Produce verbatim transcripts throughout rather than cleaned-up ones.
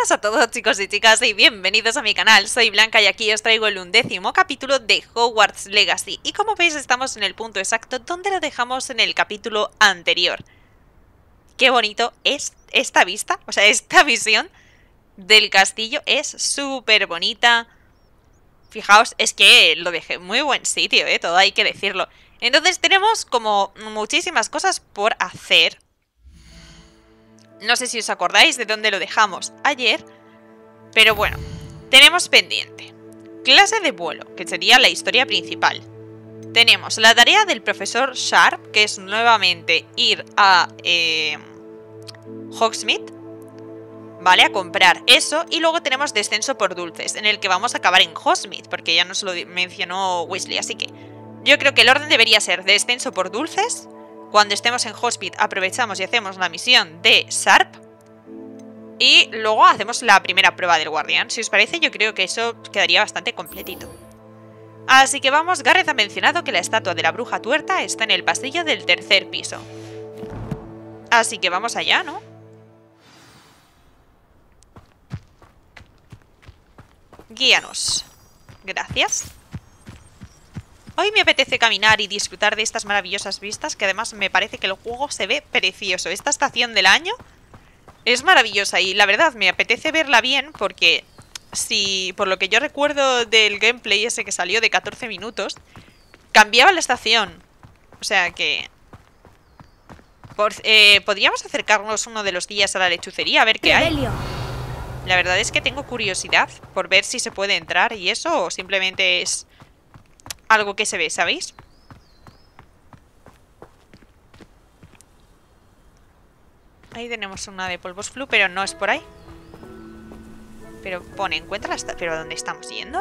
Buenas a todos, chicos y chicas, y bienvenidos a mi canal. Soy Blanca y aquí os traigo el undécimo capítulo de Hogwarts Legacy. Y como veis estamos en el punto exacto donde lo dejamos en el capítulo anterior. Qué bonito es esta vista, o sea, esta visión del castillo es súper bonita. Fijaos, es que lo dejé muy buen sitio, eh, todo hay que decirlo. Entonces tenemos como muchísimas cosas por hacer. No sé si os acordáis de dónde lo dejamos ayer, pero bueno, tenemos pendiente clase de vuelo, que sería la historia principal. Tenemos la tarea del profesor Sharp, que es nuevamente ir a eh, Hogsmeade, ¿vale? A comprar eso. Y luego tenemos descenso por dulces, en el que vamos a acabar en Hogsmeade, porque ya nos lo mencionó Weasley. Así que yo creo que el orden debería ser descenso por dulces. Cuando estemos en Hogsmeade aprovechamos y hacemos la misión de Sharp. Y luego hacemos la primera prueba del guardián. Si os parece, yo creo que eso quedaría bastante completito. Así que vamos, Garrett ha mencionado que la estatua de la bruja tuerta está en el pasillo del tercer piso. Así que vamos allá, ¿no? Guíanos. Gracias. Hoy me apetece caminar y disfrutar de estas maravillosas vistas, que además me parece que el juego se ve precioso. Esta estación del año es maravillosa y la verdad me apetece verla bien porque si, por lo que yo recuerdo del gameplay ese que salió de catorce minutos, cambiaba la estación. O sea que... Por, eh, podríamos acercarnos uno de los días a la lechucería a ver qué hay. La verdad es que tengo curiosidad por ver si se puede entrar y eso, o simplemente es... algo que se ve, ¿sabéis? Ahí tenemos una de polvos flu, pero no es por ahí. Pero pone, encuentra la... ¿Pero a dónde estamos yendo?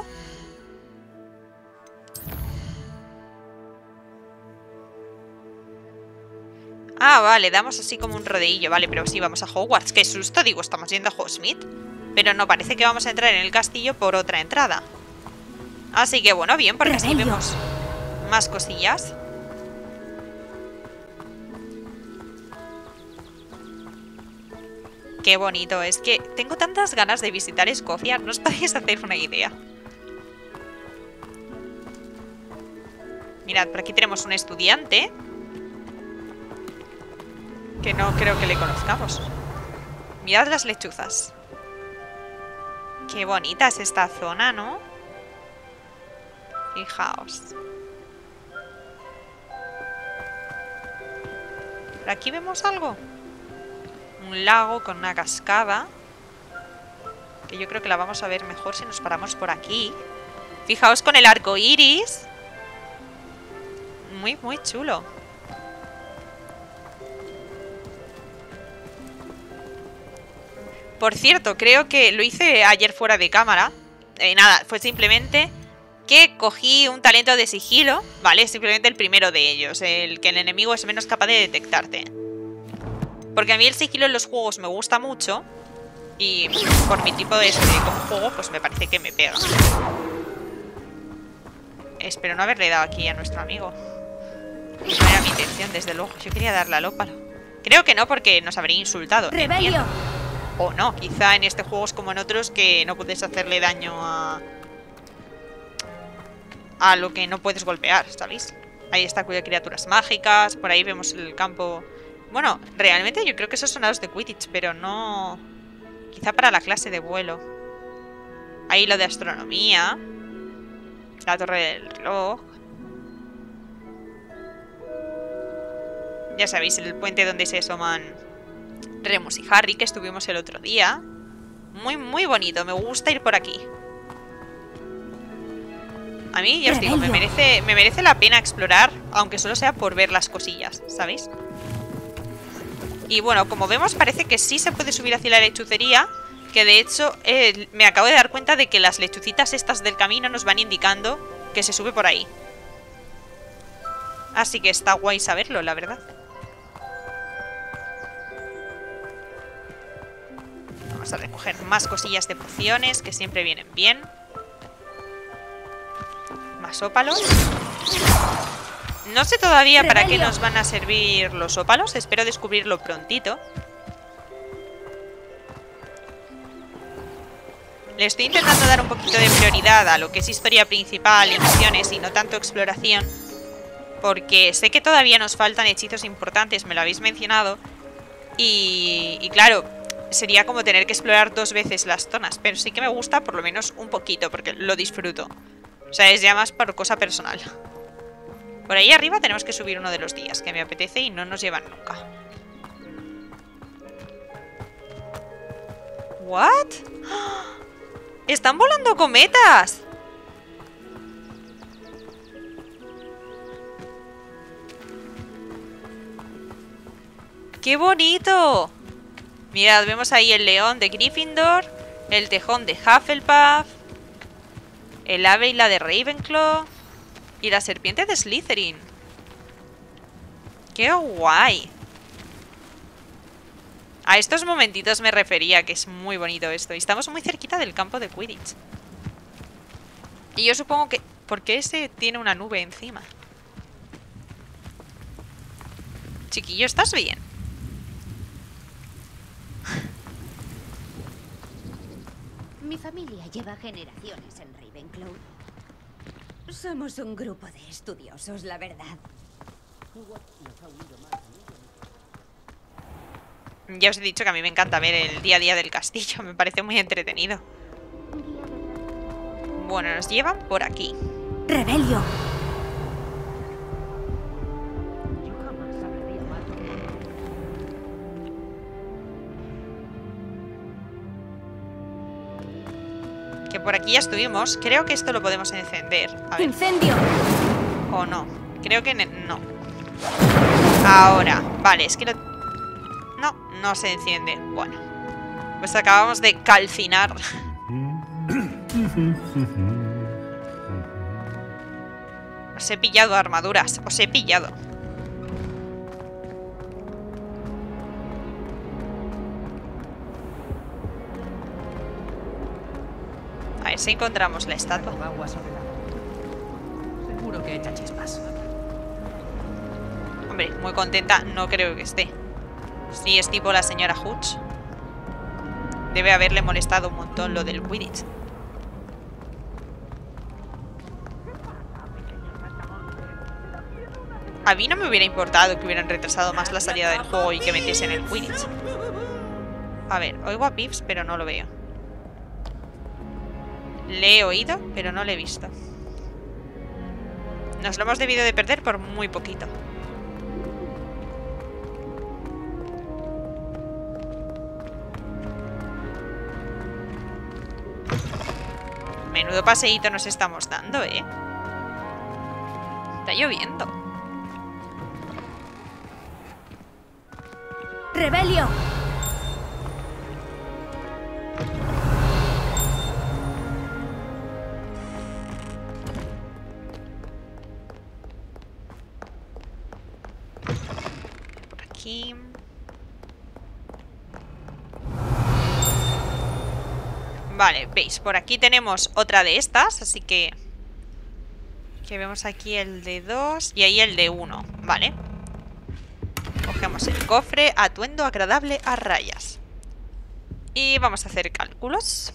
Ah, vale, damos así como un rodeillo. Vale, pero sí, vamos a Hogwarts. Qué susto, digo, estamos yendo a Hogsmeade. Pero no, parece que vamos a entrar en el castillo por otra entrada. Así que bueno, bien, porque así vemos más cosillas. Qué bonito, es que tengo tantas ganas de visitar Escocia, no os podéis hacer una idea. Mirad, por aquí tenemos un estudiante que no creo que le conozcamos. Mirad las lechuzas. Qué bonita es esta zona, ¿no? Fijaos. ¿Por aquí vemos algo? Un lago con una cascada. Que yo creo que la vamos a ver mejor si nos paramos por aquí. Fijaos con el arco iris. Muy, muy chulo. Por cierto, creo que lo hice ayer fuera de cámara. Eh, nada, fue simplemente... que cogí un talento de sigilo, ¿vale? Simplemente el primero de ellos, el que el enemigo es menos capaz de detectarte. Porque a mí el sigilo en los juegos me gusta mucho y por mi tipo de, de como juego, pues me parece que me pega. Espero no haberle dado aquí a nuestro amigo. No era mi intención, desde luego. Yo quería darle al ópalo. Creo que no, porque nos habría insultado. Rebelio. O no, quizá en este juego es como en otros que no puedes hacerle daño a... a lo que no puedes golpear, ¿sabéis? Ahí está cuya criaturas mágicas. Por ahí vemos el campo. Bueno, realmente yo creo que esos son los de Quidditch, pero no... quizá para la clase de vuelo. Ahí lo de astronomía. La torre del reloj. Ya sabéis, el puente donde se asoman Remus y Harry, que estuvimos el otro día. Muy, muy bonito, me gusta ir por aquí. A mí, ya os digo, me merece, me merece la pena explorar, aunque solo sea por ver las cosillas, ¿sabéis? Y bueno, como vemos, parece que sí se puede subir hacia la lechucería, que de hecho eh, me acabo de dar cuenta de que las lechucitas estas del camino nos van indicando que se sube por ahí. Así que está guay saberlo, la verdad. Vamos a recoger más cosillas de pociones, que siempre vienen bien. Más ópalos. No sé todavía para qué nos van a servir los ópalos. Espero descubrirlo prontito. Le estoy intentando dar un poquito de prioridad a lo que es historia principal y misiones y no tanto exploración. Porque sé que todavía nos faltan hechizos importantes, me lo habéis mencionado. Y, y claro, sería como tener que explorar dos veces las zonas. Pero sí que me gusta por lo menos un poquito, porque lo disfruto. O sea, es ya más por cosa personal. Por ahí arriba tenemos que subir uno de los días que me apetece y no nos llevan nunca. ¿What? ¡Están volando cometas! ¡Qué bonito! Mirad, vemos ahí el león de Gryffindor, el tejón de Hufflepuff, el ave y la de Ravenclaw y la serpiente de Slytherin. ¡Qué guay! A estos momentitos me refería, que es muy bonito esto. Y estamos muy cerquita del campo de Quidditch. Y yo supongo que... ¿por qué ese tiene una nube encima? Chiquillo, ¿estás bien? Mi familia lleva generaciones en Ravenclaw. Somos un grupo de estudiosos, la verdad. Ya os he dicho que a mí me encanta ver el día a día del castillo. Me parece muy entretenido. Bueno, nos llevan por aquí. ¡Rebelio! Que por aquí ya estuvimos. Creo que esto lo podemos encender. A ver. ¡Incendio! O no. Creo que no. Ahora. Vale, es que lo... No, no se enciende. Bueno. Pues acabamos de calcinar. Os he pillado armaduras. Os he pillado. A ver si encontramos la estatua. Seguro que echa chispas. Hombre, muy contenta no creo que esté. Sí, es tipo la señora Hooch. Debe haberle molestado un montón lo del Quidditch. A mí no me hubiera importado que hubieran retrasado más la salida del juego y que metiesen el Quidditch. A ver, oigo a Pips, pero no lo veo. Le he oído, pero no le he visto. Nos lo hemos debido de perder por muy poquito. Menudo paseíto nos estamos dando, ¿eh? Está lloviendo. ¡Rebelio! Por aquí. Vale, veis, por aquí tenemos otra de estas, así que... Que vemos aquí el de dos y ahí el de uno, ¿vale? Cogemos el cofre, atuendo agradable a rayas. Y vamos a hacer cálculos.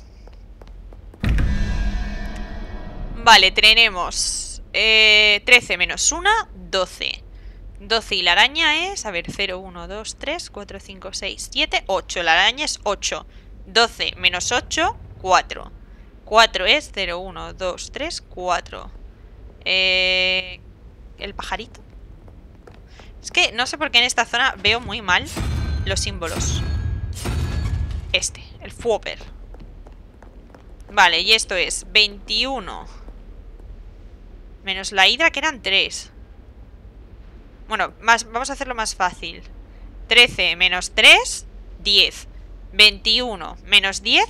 Vale, tenemos eh, trece menos uno, doce. doce y la araña es... A ver, cero, uno, dos, tres, cuatro, cinco, seis, siete, ocho. La araña es ocho. doce menos ocho, cuatro. cuatro es cero, uno, dos, tres, cuatro. Eh, el pajarito. Es que no sé por qué en esta zona veo muy mal los símbolos. Este, el Fwopper. Vale, y esto es veintiuno. Menos la hidra, que eran tres. Bueno, más, vamos a hacerlo más fácil. trece menos tres, diez. veintiuno menos diez.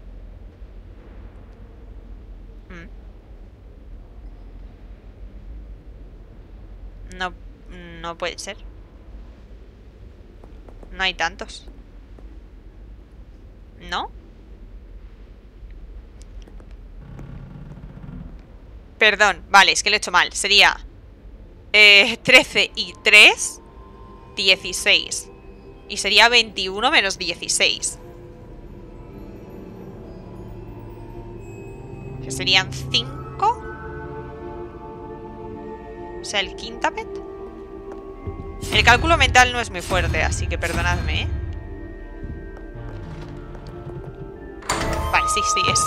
Mm. No, no puede ser. No hay tantos. ¿No? Perdón, vale, es que lo he hecho mal. Sería eh, trece y tres, dieciséis. Y sería veintiuno menos dieciséis. Que serían cinco. O sea, el quintuplet. El cálculo mental no es muy fuerte, así que perdonadme, ¿eh? Vale, sí, sí es.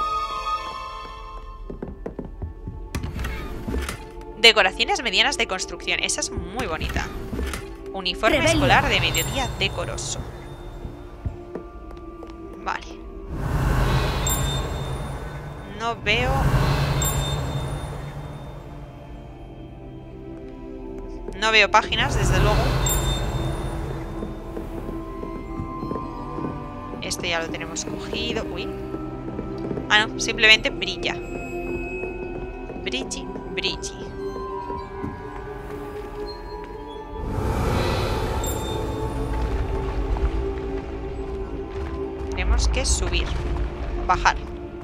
Decoraciones medianas de construcción. Esa es muy bonita. Uniforme Rebelde. escolar de mediodía decoroso. Vale. No veo... No veo páginas, desde luego. Este ya lo tenemos cogido. Uy. Ah, no, simplemente brilla. Brilli, brilli. Tenemos que subir. Bajar.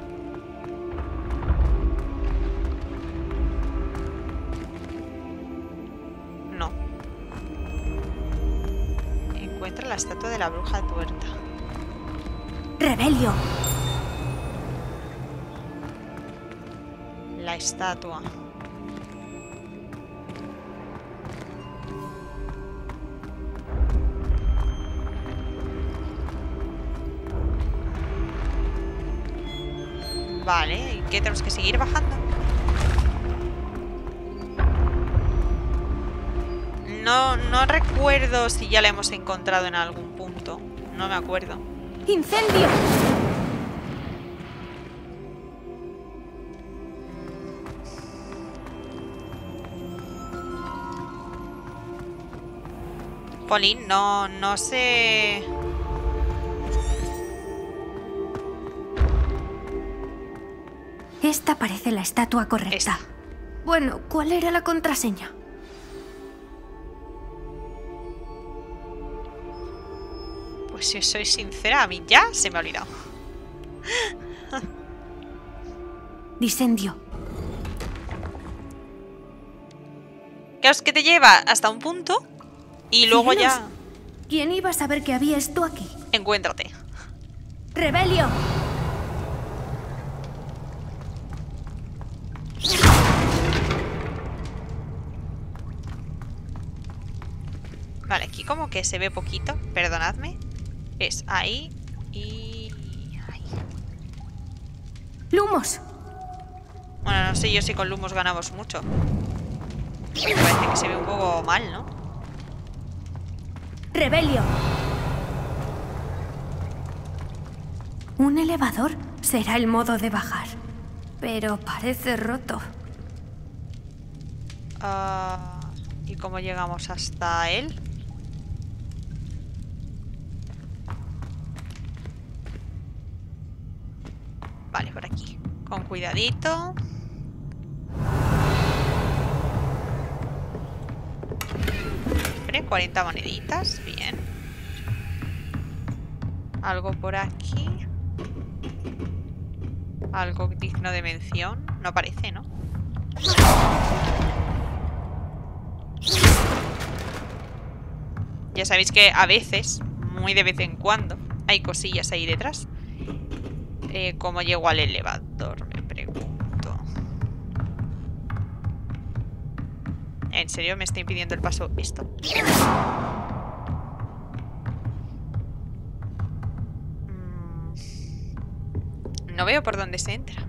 No. Encuentra la estatua de la bruja tuerta. Rebelio. La estatua. Vale, ¿y qué tenemos que seguir bajando? No, no recuerdo si ya la hemos encontrado en algún punto. No me acuerdo. ¡Incendio! Jolín, no, no sé... Esta parece la estatua correcta. Esta. Bueno, ¿cuál era la contraseña? Pues si soy sincera, a mí ya se me ha olvidado. Disendio. Claro, es que te lleva hasta un punto y luego Cielos. ya... ¿Quién iba a saber que había esto aquí? Encuéntrate. ¡Rebelio! Vale, aquí como que se ve poquito, perdonadme. Es ahí y... ahí. ¡Lumos! Bueno, no sé yo si con Lumos ganamos mucho. Me parece que se ve un poco mal, ¿no? ¡Rebelio! ¿Un elevador? Será el modo de bajar. Pero parece roto. Ah, ¿y cómo llegamos hasta él? Vale, por aquí. Con cuidadito. Siempre cuarenta moneditas. Bien. Algo por aquí. Algo digno de mención. No parece, ¿no? Ya sabéis que a veces, muy de vez en cuando, hay cosillas ahí detrás. Eh, ¿Cómo llego al elevador? Me pregunto. ¿En serio me está impidiendo el paso esto? Mm. No veo por dónde se entra.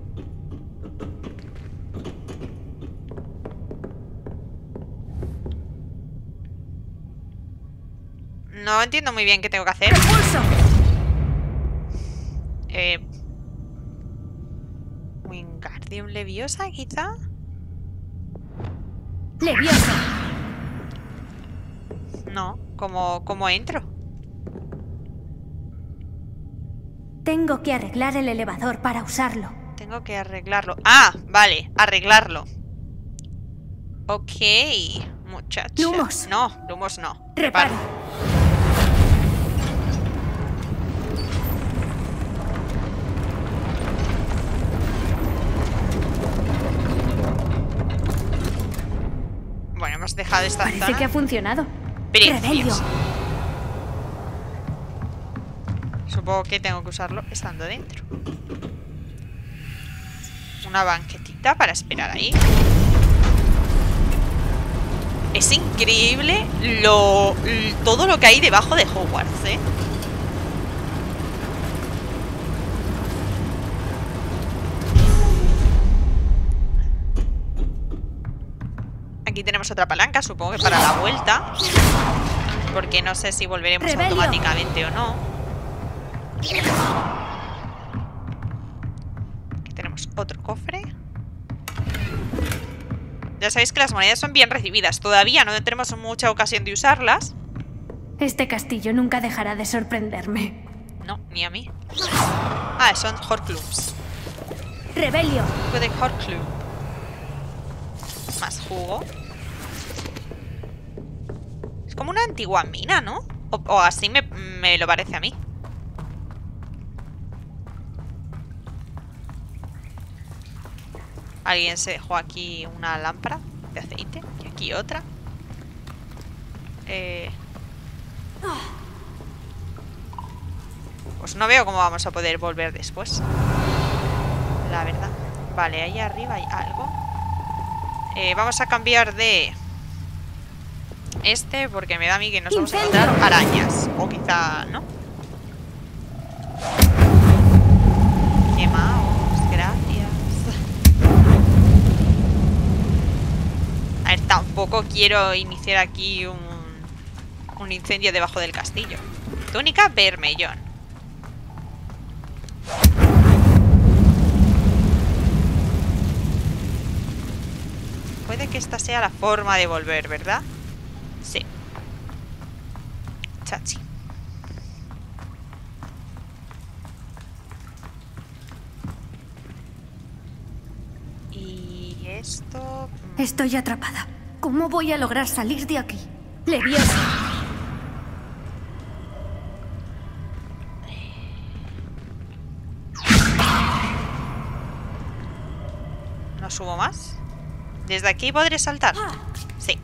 No entiendo muy bien qué tengo que hacer. ¡Repulso! Eh... Wingardium Leviosa, quizá. ¡Leviosa! No, ¿cómo, cómo entro? Tengo que arreglar el elevador para usarlo. Tengo que arreglarlo. Ah, vale, arreglarlo. Ok, muchacha. Lumos. No, Lumos no. Reparo. Bueno, hemos dejado esta Parece zona. que ha funcionado. Precioso. Rebelio. Supongo que tengo que usarlo estando dentro. una banquetita para esperar ahí. Es increíble lo, todo lo que hay debajo de Hogwarts, ¿eh? Aquí tenemos otra palanca, supongo que para la vuelta. Porque no sé si volveremos Rebelio. automáticamente o no. Aquí tenemos otro cofre. Ya sabéis que las monedas son bien recibidas. Todavía no tenemos mucha ocasión de usarlas. Este castillo nunca dejará de sorprenderme. No, ni a mí. Ah, son Horcruxes. Rebelio. Jugo de Horcrux. Más jugo. Es como una antigua mina, ¿no? O, o así me, me lo parece a mí. Alguien se dejó aquí una lámpara de aceite. Y aquí otra. Eh... Pues no veo cómo vamos a poder volver después. La verdad. Vale, ahí arriba hay algo. Eh, vamos a cambiar de... este, porque me da a mí que nos vamos a encontrar arañas. O quizá, ¿no? Quemaos, gracias. A ver, tampoco quiero iniciar aquí un, un incendio debajo del castillo. Túnica vermellón. Puede que esta sea la forma de volver, ¿verdad? Sí. Chachi. Y esto... Estoy atrapada. ¿Cómo voy a lograr salir de aquí? Leviosa. ¿No subo más? ¿Desde aquí podré saltar? Sí.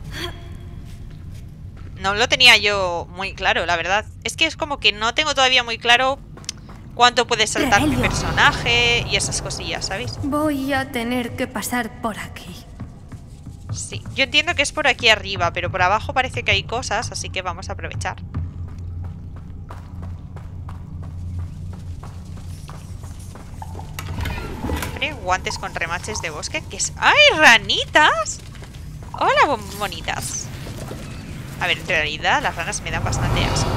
No lo tenía yo muy claro, la verdad. Es que es como que no tengo todavía muy claro cuánto puede saltar mi personaje y esas cosillas, ¿sabéis? Voy a tener que pasar por aquí. Sí, yo entiendo que es por aquí arriba, pero por abajo parece que hay cosas, así que vamos a aprovechar. Guantes con remaches de bosque. ¿Qué es? ¡Ay, ranitas! Hola, bonitas. A ver, en realidad las ranas me dan bastante asco.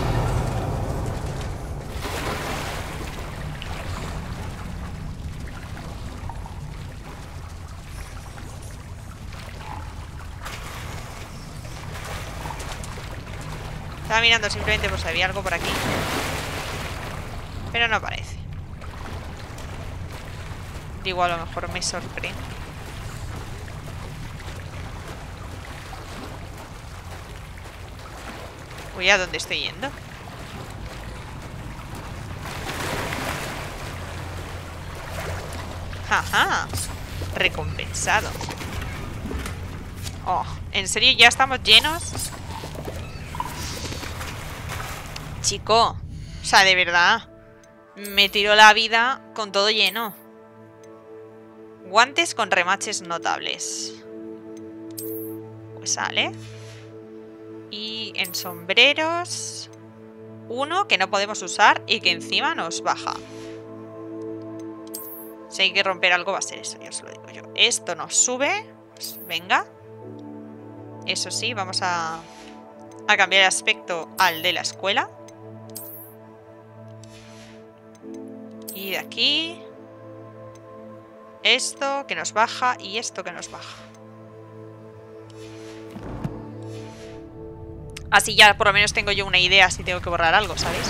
Estaba mirando simplemente por si había algo por aquí. Pero no parece. Digo, a lo mejor me sorprende. Uy, ¿a dónde estoy yendo? Jaja. Recompensado. Oh, ¿en serio ya estamos llenos? Chico. O sea, de verdad. Me tiró la vida con todo lleno. Guantes con remaches notables. Pues sale. Y en sombreros... uno que no podemos usar y que encima nos baja. Si hay que romper algo va a ser eso, ya os lo digo yo. Esto nos sube. Pues venga. Eso sí, vamos a, a cambiar el aspecto al de la escuela. Y de aquí... esto que nos baja y esto que nos baja. Así ya por lo menos tengo yo una idea si tengo que borrar algo, ¿sabéis?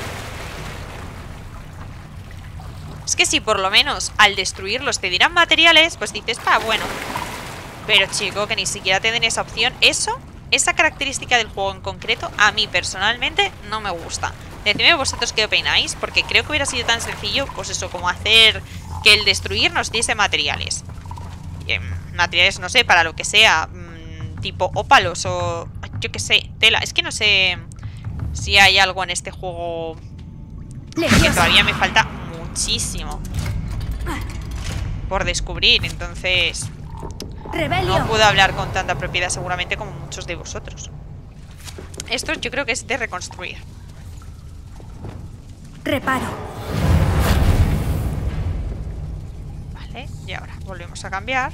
Es que si por lo menos al destruirlos te dirán materiales, pues dices, pa, bueno. Pero chico, que ni siquiera te den esa opción. Eso, esa característica del juego en concreto, a mí personalmente no me gusta. Decidme vosotros qué opináis, porque creo que hubiera sido tan sencillo, pues eso, como hacer que el destruir nos diese materiales. Eh, materiales, no sé, para lo que sea, mmm, tipo ópalos o yo qué sé, tela. Es que no sé si hay algo en este juego que todavía me falta muchísimo por descubrir, entonces Rebelio. no puedo hablar con tanta propiedad seguramente como muchos de vosotros. Esto yo creo que es de reconstruir. Reparo. Vale, y ahora volvemos a cambiar.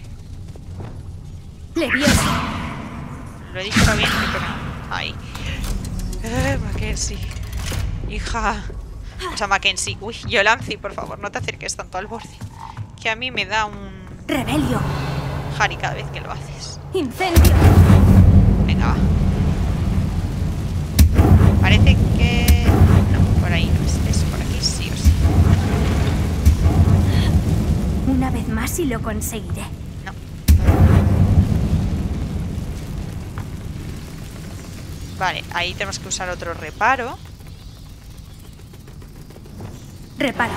Leviosa. Lo he dicho bien, pero no. Ahí. Eh, Mackenzie. Hija. O sea, Mackenzie. Uy, Yolanzi, por favor, no te acerques tanto al borde. Que a mí me da un Rebelio. Harry cada vez que lo haces. Incendio. Venga, va. Parece que... No, por ahí no es. Es por aquí sí o sí. Una vez más y lo conseguiré. No. Vale, ahí tenemos que usar otro reparo. Reparo.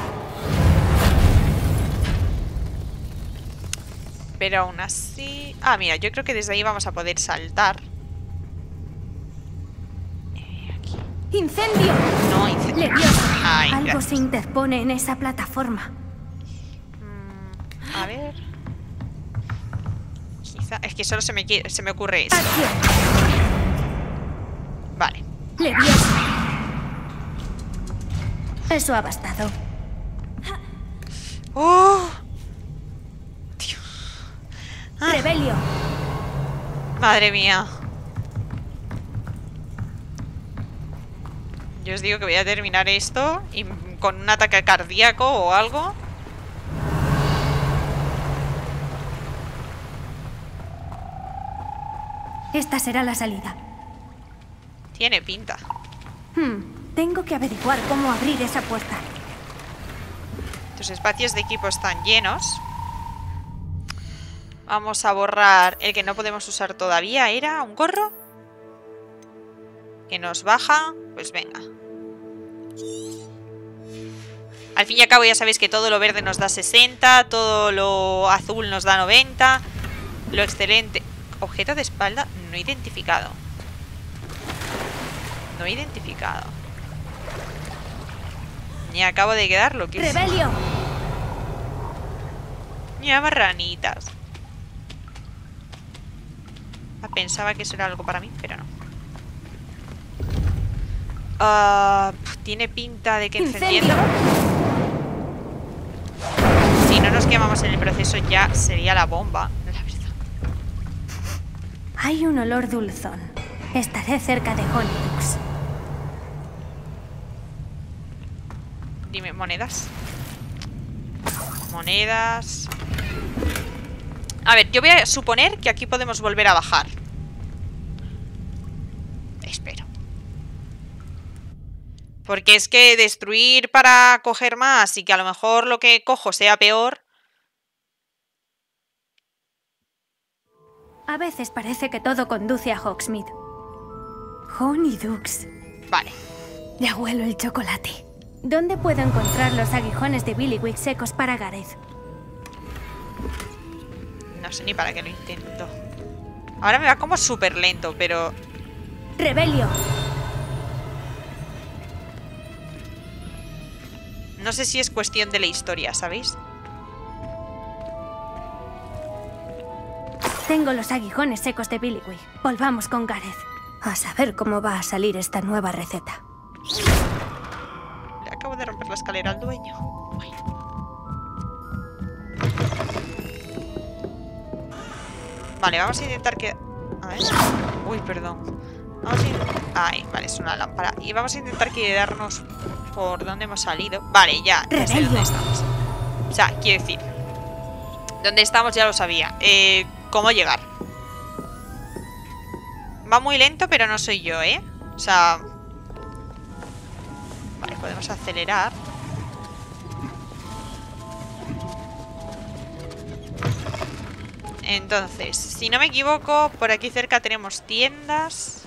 Pero aún así... Ah, mira, yo creo que desde ahí vamos a poder saltar. Eh, aquí. Incendio. No, incendio. Leviosa. Ay, Algo gracias. se interpone en esa plataforma. Mm, a ver... Quizá... Es que solo se me, qui- se me ocurre eso. Acción. Vale. Leviosa. Eso ha bastado. ¡Oh! Tío. Ah, Rebelio. madre mía. Yo os digo que voy a terminar esto y con un ataque cardíaco o algo. Esta será la salida. Tiene pinta. Hmm, tengo que averiguar cómo abrir esa puerta. Tus espacios de equipo están llenos. Vamos a borrar el que no podemos usar todavía. ¿Era un gorro? Que nos baja. Pues venga. Al fin y al cabo ya sabéis que todo lo verde nos da sesenta. Todo lo azul nos da noventa. Lo excelente. Objeto de espalda no identificado. No identificado. Me acabo de quedar lo que es. Rebelio. Ya, marranitas. Ah, pensaba que eso era algo para mí, pero no. Ah, pf, tiene pinta de que encendiendo. Si no nos quemamos en el proceso ya sería la bomba, la verdad. Hay un olor dulzón. Estaré cerca de Honeydukes. Dime, monedas. Monedas. A ver, yo voy a suponer que aquí podemos volver a bajar. Espero. Porque es que destruir para coger más y que a lo mejor lo que cojo sea peor. A veces parece que todo conduce a Hogsmeade. Honeydukes. Vale. Ya huelo el chocolate. ¿Dónde puedo encontrar los aguijones de Billywig secos para Gareth? No sé ni para qué lo intento. Ahora me va como súper lento, pero... Rebelio. No sé si es cuestión de la historia, ¿sabéis? Tengo los aguijones secos de Billywig. Volvamos con Gareth. A saber cómo va a salir esta nueva receta. Le acabo de romper la escalera al dueño. Uy. Vale, vamos a intentar que... A ver... Uy, perdón. Vamos a intentar... Ay, vale, es una lámpara. Y vamos a intentar quedarnos por donde hemos salido. Vale, ya, ya sé dónde estamos. O sea, quiero decir... Dónde estamos ya lo sabía. Eh, ¿Cómo llegar? Va muy lento, pero no soy yo, ¿eh? O sea... Vale, podemos acelerar. Entonces, si no me equivoco, por aquí cerca tenemos tiendas.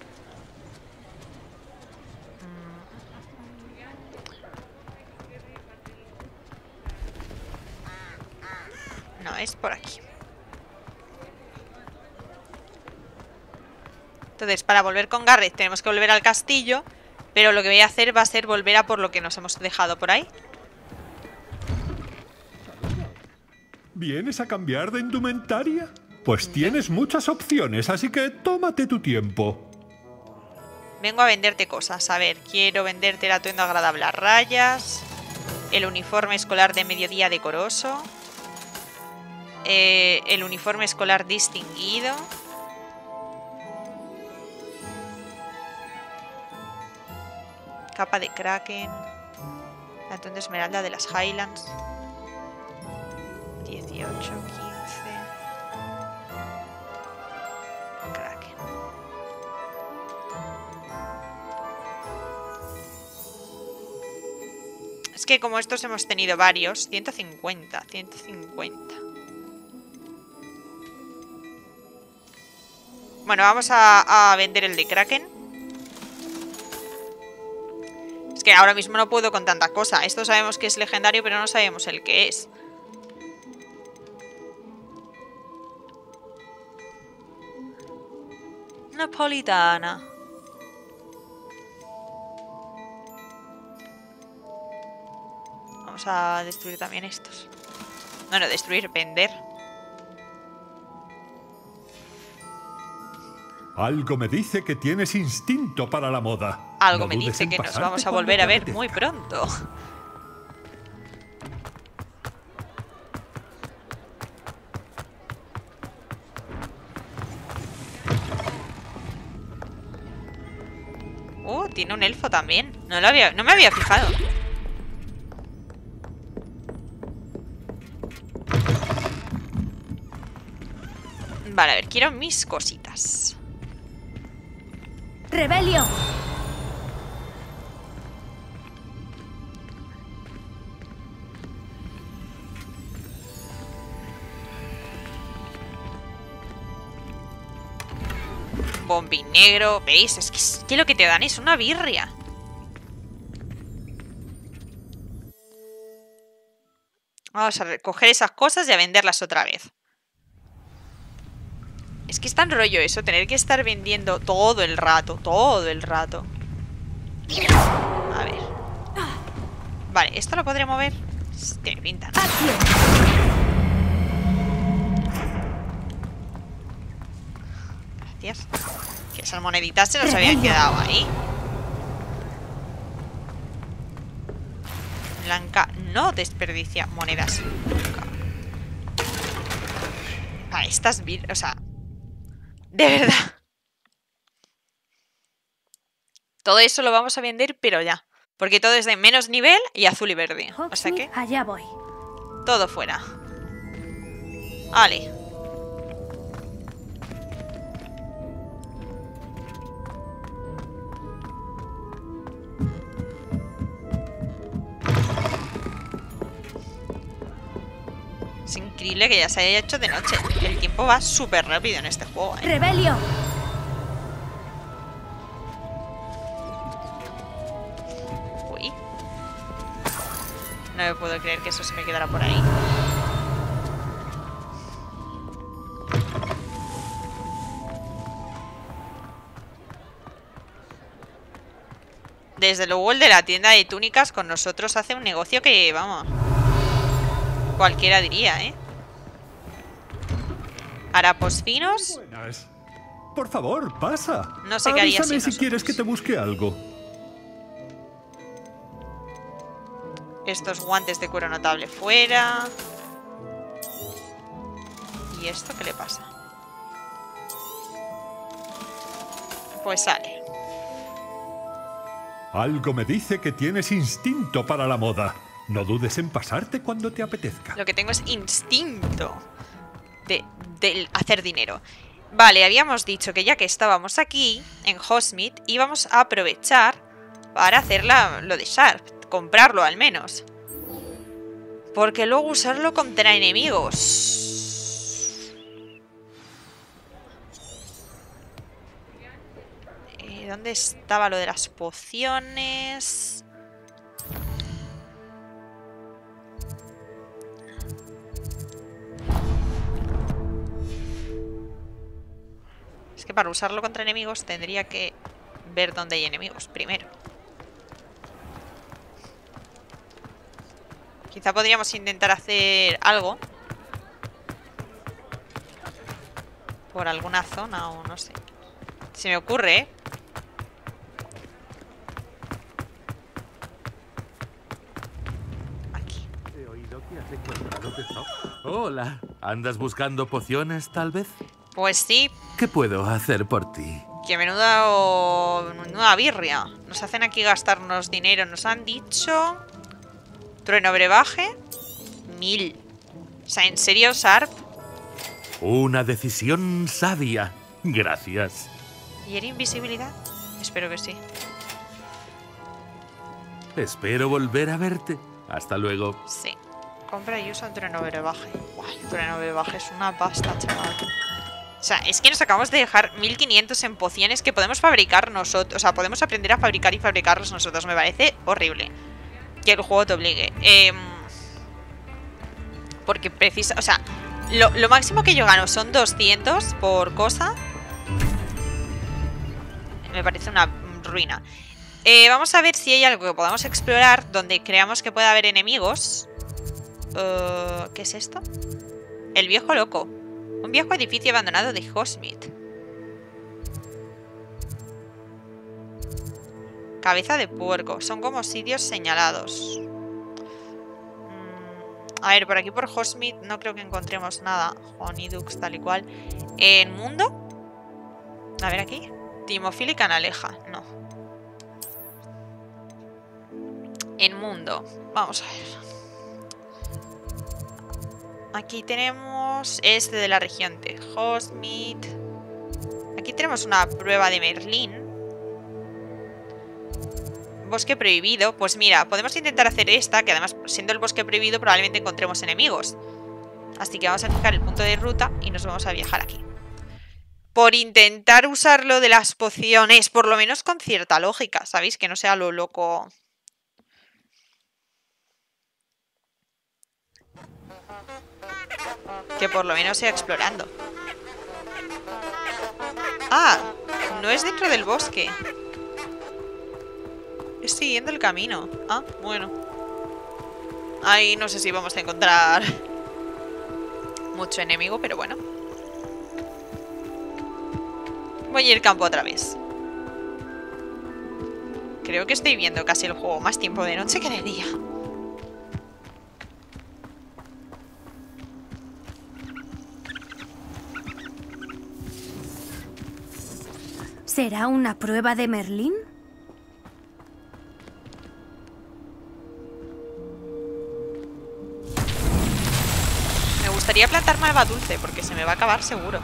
No, es por aquí. Entonces, para volver con Gareth tenemos que volver al castillo. Pero lo que voy a hacer va a ser volver a por lo que nos hemos dejado por ahí. ¿Vienes a cambiar de indumentaria? Pues tienes muchas opciones, así que tómate tu tiempo. Vengo a venderte cosas. A ver, quiero venderte el atuendo agradable a rayas, el uniforme escolar de mediodía decoroso, eh, el uniforme escolar distinguido, capa de Kraken, el atuendo esmeralda de las Highlands, dieciocho, quince, Kraken. Es que como estos hemos tenido varios, ciento cincuenta, ciento cincuenta. Bueno, vamos a, a vender el de Kraken. Es que ahora mismo no puedo con tanta cosa. Esto sabemos que es legendario, pero no sabemos el que es. Napolitana. Vamos a destruir también estos. Bueno, destruir, vender. Algo me dice que tienes instinto para la moda. Algo No me dudes dice en que nos pasarte vamos a cuando volver te a ver apetezca. muy pronto. Uh, tiene un elfo también. No lo había, no me había fijado. Vale, a ver, quiero mis cositas. ¡Rebelio! Bombi negro, ¿veis? Es que, es que lo que te dan es una birria. Vamos a recoger esas cosas y a venderlas otra vez. Es que es tan rollo eso, tener que estar vendiendo todo el rato, todo el rato. A ver. Vale, ¿esto lo podré mover? Tiene pinta, ¿no? Gracias. Que esas moneditas se nos habían quedado ahí. Blanca no desperdicia monedas nunca. Ah, estas vir... O sea... De verdad. Todo eso lo vamos a vender, pero ya. Porque todo es de menos nivel y azul y verde. O sea que... Allá voy. todo fuera. Vale. Es increíble que ya se haya hecho de noche. El tiempo va súper rápido en este juego, ¿eh? ¡Rebelio! Uy. No me puedo creer que eso se me quedara por ahí. Desde luego el de la tienda de túnicas con nosotros hace un negocio que, vamos... cualquiera diría, ¿eh? Harapos finos. Buenas. Por favor, pasa. No sé qué haría Avísame sin si quieres que te busque algo. Estos guantes de cuero notable fuera. ¿Y esto qué le pasa? Pues sale. Algo me dice que tienes instinto para la moda. No dudes en pasarte cuando te apetezca. Lo que tengo es instinto de, de hacer dinero. Vale, habíamos dicho que ya que estábamos aquí, en Hogsmeade, íbamos a aprovechar para hacer la, lo de Sharp. Comprarlo al menos. Porque luego usarlo contra enemigos. Eh, ¿Dónde estaba lo de las pociones? Es que para usarlo contra enemigos tendría que ver dónde hay enemigos primero. Quizá podríamos intentar hacer algo Por alguna zona o no sé. Se me ocurre, ¿eh? Aquí. He oído que has encontrado tesoro. Hola. ¿Andas buscando pociones, tal vez? Pues sí. ¿Qué puedo hacer por ti? Que menuda o... menuda birria. Nos hacen aquí gastarnos dinero. Nos han dicho... Trueno brebaje. Mil. O sea, ¿en serio, Sharp? Una decisión sabia. Gracias. ¿Y era invisibilidad? Espero que sí. Espero volver a verte. Hasta luego. Sí. Compra y usa un trueno brebaje. Buah, el trueno brebaje es una pasta, chaval. O sea, es que nos acabamos de dejar mil quinientos en pociones que podemos fabricar nosotros. O sea, podemos aprender a fabricar y fabricarlos nosotros. Me parece horrible que el juego te obligue. Eh, porque precisa... O sea, lo, lo máximo que yo gano son doscientos por cosa. Me parece una ruina. Eh, vamos a ver si hay algo que podamos explorar donde creamos que pueda haber enemigos. Uh, ¿Qué es esto? El viejo loco. Un viejo edificio abandonado de Hogsmeade. Cabeza de puerco. Son como sitios señalados. Mm, a ver, por aquí por Hogsmeade no creo que encontremos nada. Honeydukes, tal y cual. ¿En mundo? A ver aquí. Timofil y Canaleja. No. En mundo. Vamos a ver. Aquí tenemos este de la región de Hogsmeade. Aquí tenemos una prueba de Merlín. Bosque prohibido. Pues mira, podemos intentar hacer esta, que además, siendo el bosque prohibido, probablemente encontremos enemigos. Así que vamos a fijar el punto de ruta y nos vamos a viajar aquí. Por intentar usar lo de las pociones, por lo menos con cierta lógica, ¿sabéis? Que no sea lo loco. Que por lo menos sea explorando. Ah, no es dentro del bosque. Es siguiendo el camino. Ah, bueno. Ahí no sé si vamos a encontrar mucho enemigo, pero bueno. Voy a ir campo otra vez. Creo que estoy viendo casi el juego más tiempo de noche que de día. ¿Será una prueba de Merlín? Me gustaría plantar malva dulce porque se me va a acabar seguro.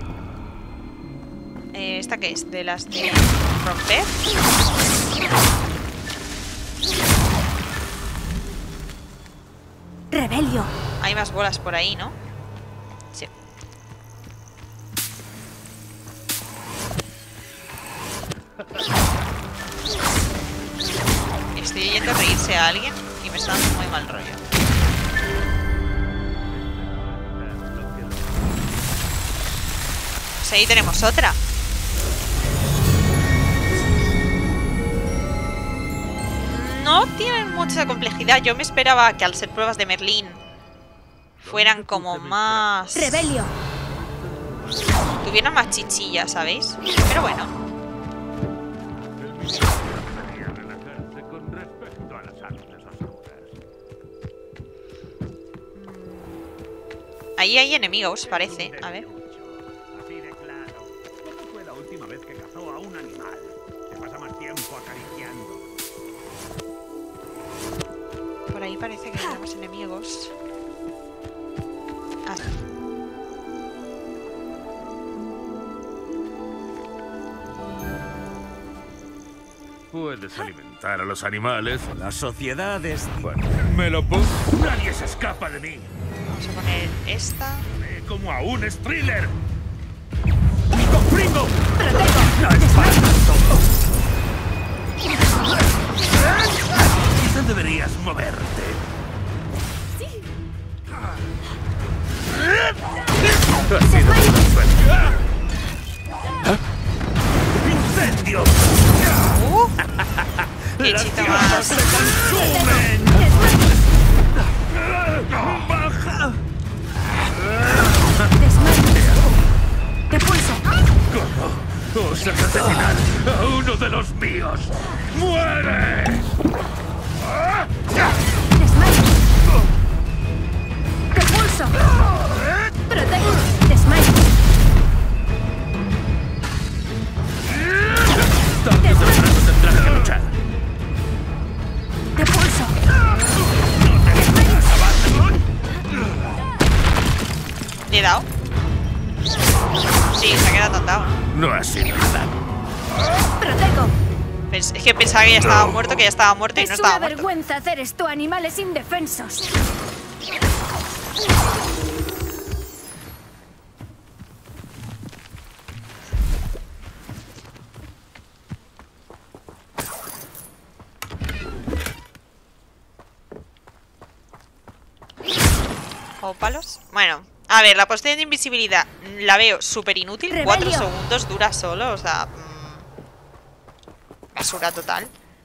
Eh, ¿Esta qué es? ¿De las de romper? Rebelio. Hay más bolas por ahí, ¿no? Sí. Estoy yendo a reírse a alguien y me está dando muy mal rollo. Pues ahí tenemos otra. No tienen mucha complejidad. Yo me esperaba que al ser pruebas de Merlín fueran como más... Rebelio. Tuvieran más chichillas, ¿sabéis? Pero bueno. Ahí hay enemigos, parece. A ver. Así de claro. ¿Cómo fue la última vez que cazó a un animal? Se pasa más tiempo acariciando. Por ahí parece que tenemos enemigos. Ah. Puedes alimentar a los animales. La sociedad es... Bueno, me lo pongo. Nadie se escapa de mí. Vamos a poner esta. Ve como a un thriller. ¡Pringo, pringo! ¡La espada! Quizá deberías moverte. Sí. Ha sido muy suerte. ¡Incendio! ¡Uh! ¡Qué ¡Las chito tierras más! se consumen! ¡Baja! Desmayos. Te Osas asesinar a uno de los míos. ¡Muere! Desmayo. Repulso. Protego. Desmayo. Tarde o temprano tendrás que luchar. Repulso. ¿Le he dado? Sí, se ha quedado tontado. No ha sido nada. Protego. Pens- Es que pensaba que ya estaba muerto, que ya estaba muerto y no Es una estaba muerto. vergüenza hacer esto a animales indefensos. ¿O palos? Bueno, a ver, la poción de invisibilidad la veo súper inútil. Rebelio. Cuatro segundos dura solo, o sea... mm, basura total.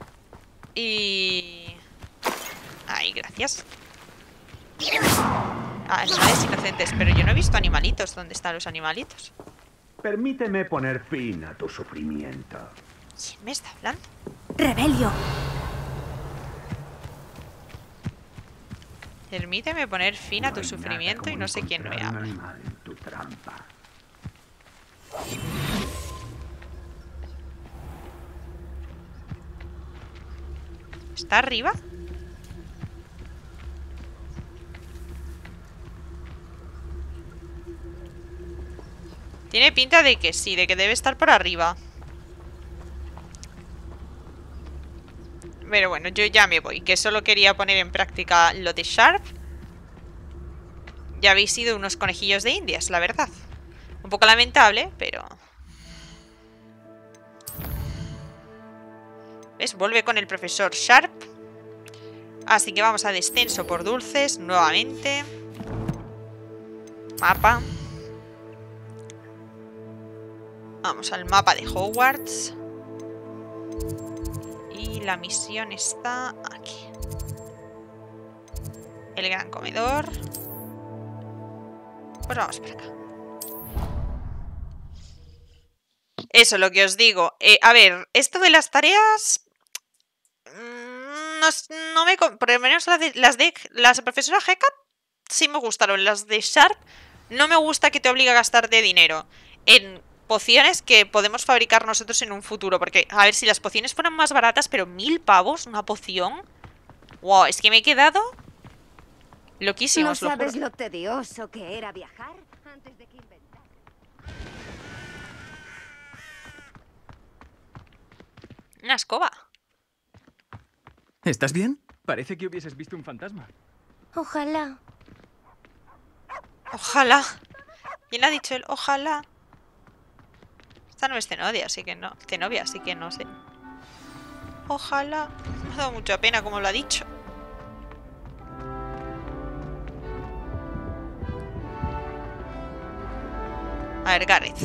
Y... Ay, gracias. Ah, animales inocentes, pero yo no he visto animalitos. ¿Dónde están los animalitos? Permíteme poner fin a tu sufrimiento. ¿Quién me está hablando? Rebelio. Permíteme poner fin a No tu hay sufrimiento nada y no sé como quién me encontrar un habla. animal en tu trampa. ¿Está arriba? Tiene pinta de que sí, de que debe estar por arriba. Pero bueno, yo ya me voy, que solo quería poner en práctica lo de Sharp. Ya habéis sido unos conejillos de indias, la verdad. Un poco lamentable, pero... ¿Ves? Vuelve con el profesor Sharp. Así que vamos a descenso por dulces nuevamente. Mapa. Vamos al mapa de Hogwarts. Y la misión está aquí. El gran comedor. Pues vamos para acá. Eso, lo que os digo. Eh, a ver, esto de las tareas... No, no me... Por lo menos las de, las de las profesora Hecat sí me gustaron. Las de Sharp no me gusta que te obligue a gastarte dinero en pociones que podemos fabricar nosotros en un futuro. Porque, a ver, si las pociones fueran más baratas, pero mil pavos una poción. Wow, es que me he quedado loquísimo, ¿No os lo juro. sabes lo tedioso que era viajar antes de que inventara? Una escoba. ¿Estás bien? Parece que hubieses visto un fantasma. Ojalá. Ojalá. ¿Quién ha dicho él? Ojalá. Esta no es Zenobia, así que no. Zenobia, así que no sé. Ojalá. Me ha dado mucha pena como lo ha dicho. A ver, Gareth.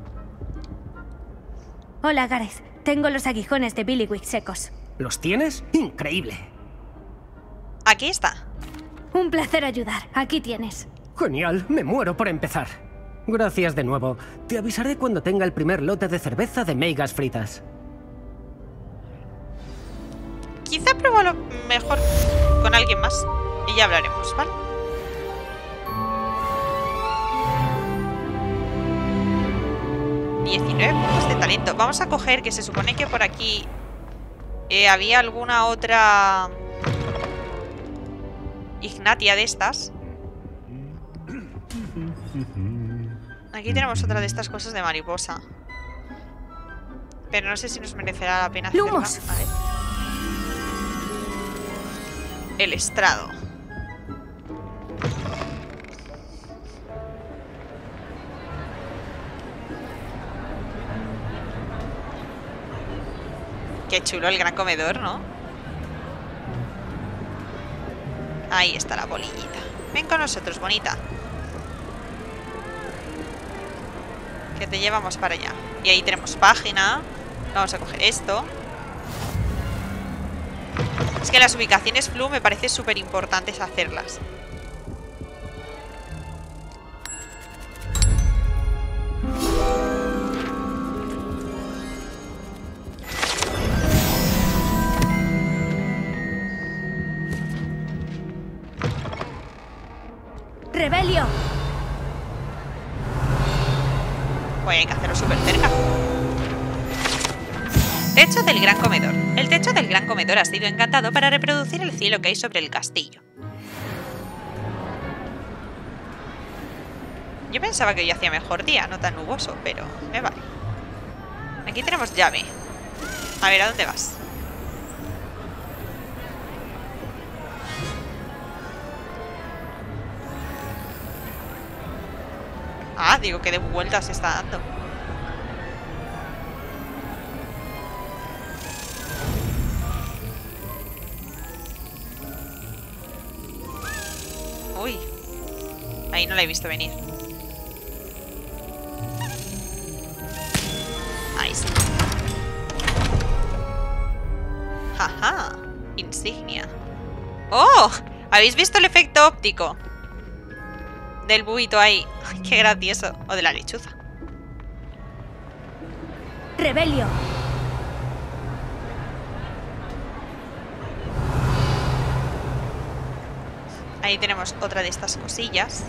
Hola, Gareth. Tengo los aguijones de Billywick secos. ¿Los tienes? Increíble. Aquí está. Un placer ayudar. Aquí tienes. Genial, me muero por empezar. Gracias de nuevo. Te avisaré cuando tenga el primer lote de cerveza de meigas fritas. Quizá pruébalo mejor con alguien más. Y ya hablaremos, ¿vale? diecinueve puntos de talento. Vamos a coger que se supone que por aquí eh, había alguna otra Ignatia de estas. Aquí tenemos otra de estas cosas de mariposa. Pero no sé si nos merecerá la pena hacerla. ¡Lumos! A ver. El estrado. Qué chulo el gran comedor, ¿no? Ahí está la bolillita. Ven con nosotros, bonita. Que te llevamos para allá. Y ahí tenemos página. Vamos a coger esto. Es que las ubicaciones Flu me parece súper importantes hacerlas. ¡Rebelio! Pues hay que hacerlo súper cerca. Techo del gran comedor. El techo del gran comedor ha sido encantado para reproducir el cielo que hay sobre el castillo. Yo pensaba que hoy hacía mejor día, no tan nuboso, pero me vale. Aquí tenemos llave. A ver, ¿a dónde vas? Ah, digo que de vueltas se está dando. Uy. Ahí no la he visto venir. Ahí sí. Jaja. Insignia. ¡Oh! ¿Habéis visto el efecto óptico? Del buito ahí. Ay, qué gracioso. O de la lechuza. ¡Rebelio! Ahí tenemos otra de estas cosillas.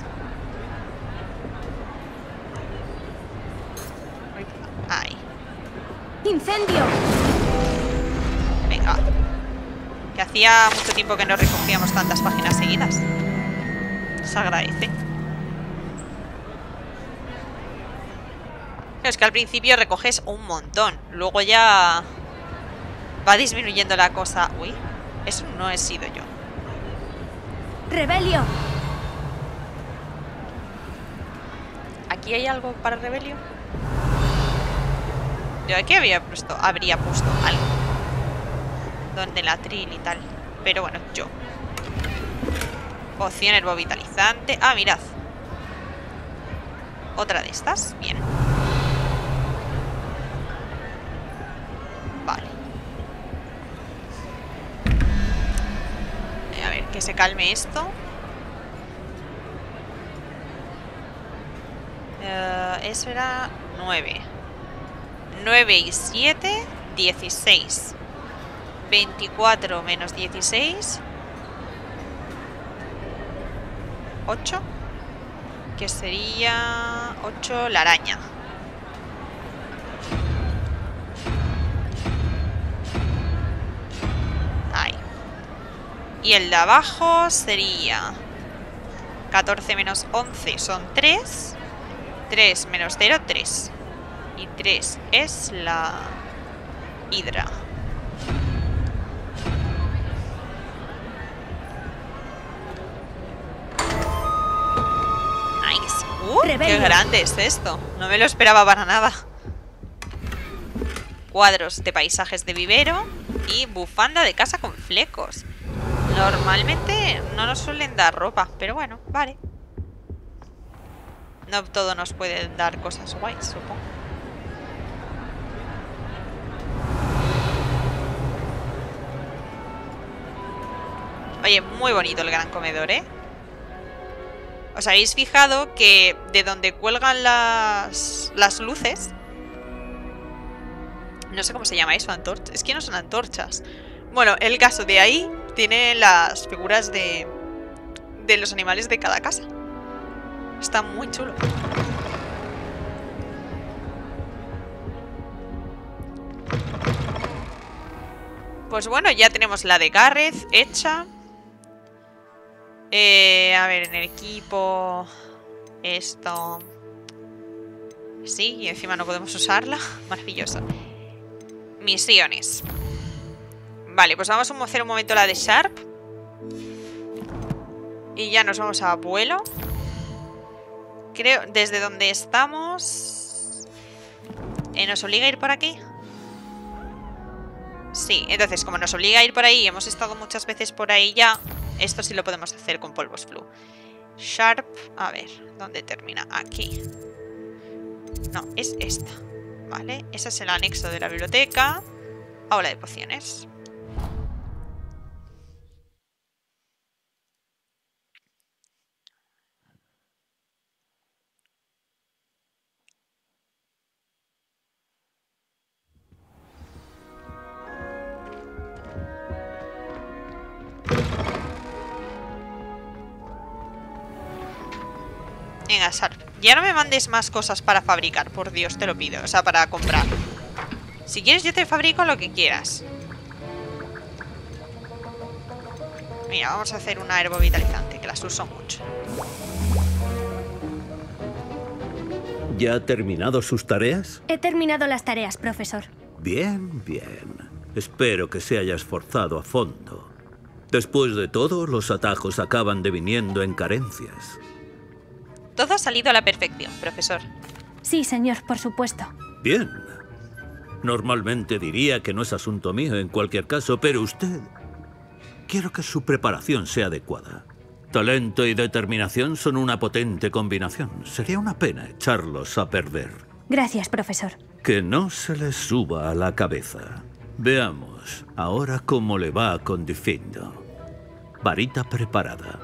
Ahí. ¡Incendio! Venga. Que hacía mucho tiempo que no recogíamos tantas páginas seguidas. Se agradece. Es que al principio recoges un montón. Luego ya va disminuyendo la cosa. Uy, eso no he sido yo. ¡Rebelio! ¿Aquí hay algo para Rebelio? Yo aquí había puesto, habría puesto algo. Donde la tril y tal. Pero bueno, yo. Poción herbovitalizante. Ah, mirad. Otra de estas. Bien. Vale. A ver, que se calme esto. Uh, eso era nueve. nueve y siete, dieciséis. veinticuatro menos dieciséis. ocho. Que sería ocho la araña. Ahí. Y el de abajo sería catorce menos once son tres. tres menos cero, tres. Y tres es la hidra. Nice. Uh, qué grande es esto. No me lo esperaba para nada. Cuadros de paisajes de vivero y bufanda de casa con flecos. Normalmente no nos suelen dar ropa, pero bueno, vale. No todo nos puede dar cosas guays, supongo. Oye, muy bonito el gran comedor, ¿eh? ¿Os habéis fijado que de donde cuelgan las, las luces? No sé cómo se llama eso, antorchas. Es que no son antorchas. Bueno, el caso de ahí tiene las figuras de, de los animales de cada casa. Está muy chulo. Pues bueno, ya tenemos la de Gareth hecha. Eh, a ver, en el equipo... Esto... Sí, y encima no podemos usarla. Maravilloso. Misiones. Vale, pues vamos a hacer un momento la de Sharp. Y ya nos vamos a vuelo. Creo, desde donde estamos... Eh, ¿Nos obliga a ir por aquí? Sí, entonces como nos obliga a ir por ahí y hemos estado muchas veces por ahí ya, esto sí lo podemos hacer con polvos flu. Sharp, a ver, ¿dónde termina? Aquí. No, es esta. Vale, ese es el anexo de la biblioteca. Aula de pociones. Venga, Sharp. Ya no me mandes más cosas para fabricar, por Dios, te lo pido. O sea, para comprar. Si quieres yo te fabrico lo que quieras. Mira, vamos a hacer una herbovitalizante, que las uso mucho. ¿Ya ha terminado sus tareas? He terminado las tareas, profesor. Bien, bien. Espero que se haya esforzado a fondo. Después de todo, los atajos acaban deviniendo en carencias. Todo ha salido a la perfección, profesor. Sí, señor, por supuesto. Bien. Normalmente diría que no es asunto mío en cualquier caso, pero usted... Quiero que su preparación sea adecuada. Talento y determinación son una potente combinación. Sería una pena echarlos a perder. Gracias, profesor. Que no se les suba a la cabeza. Veamos ahora cómo le va con Difindo. Varita preparada.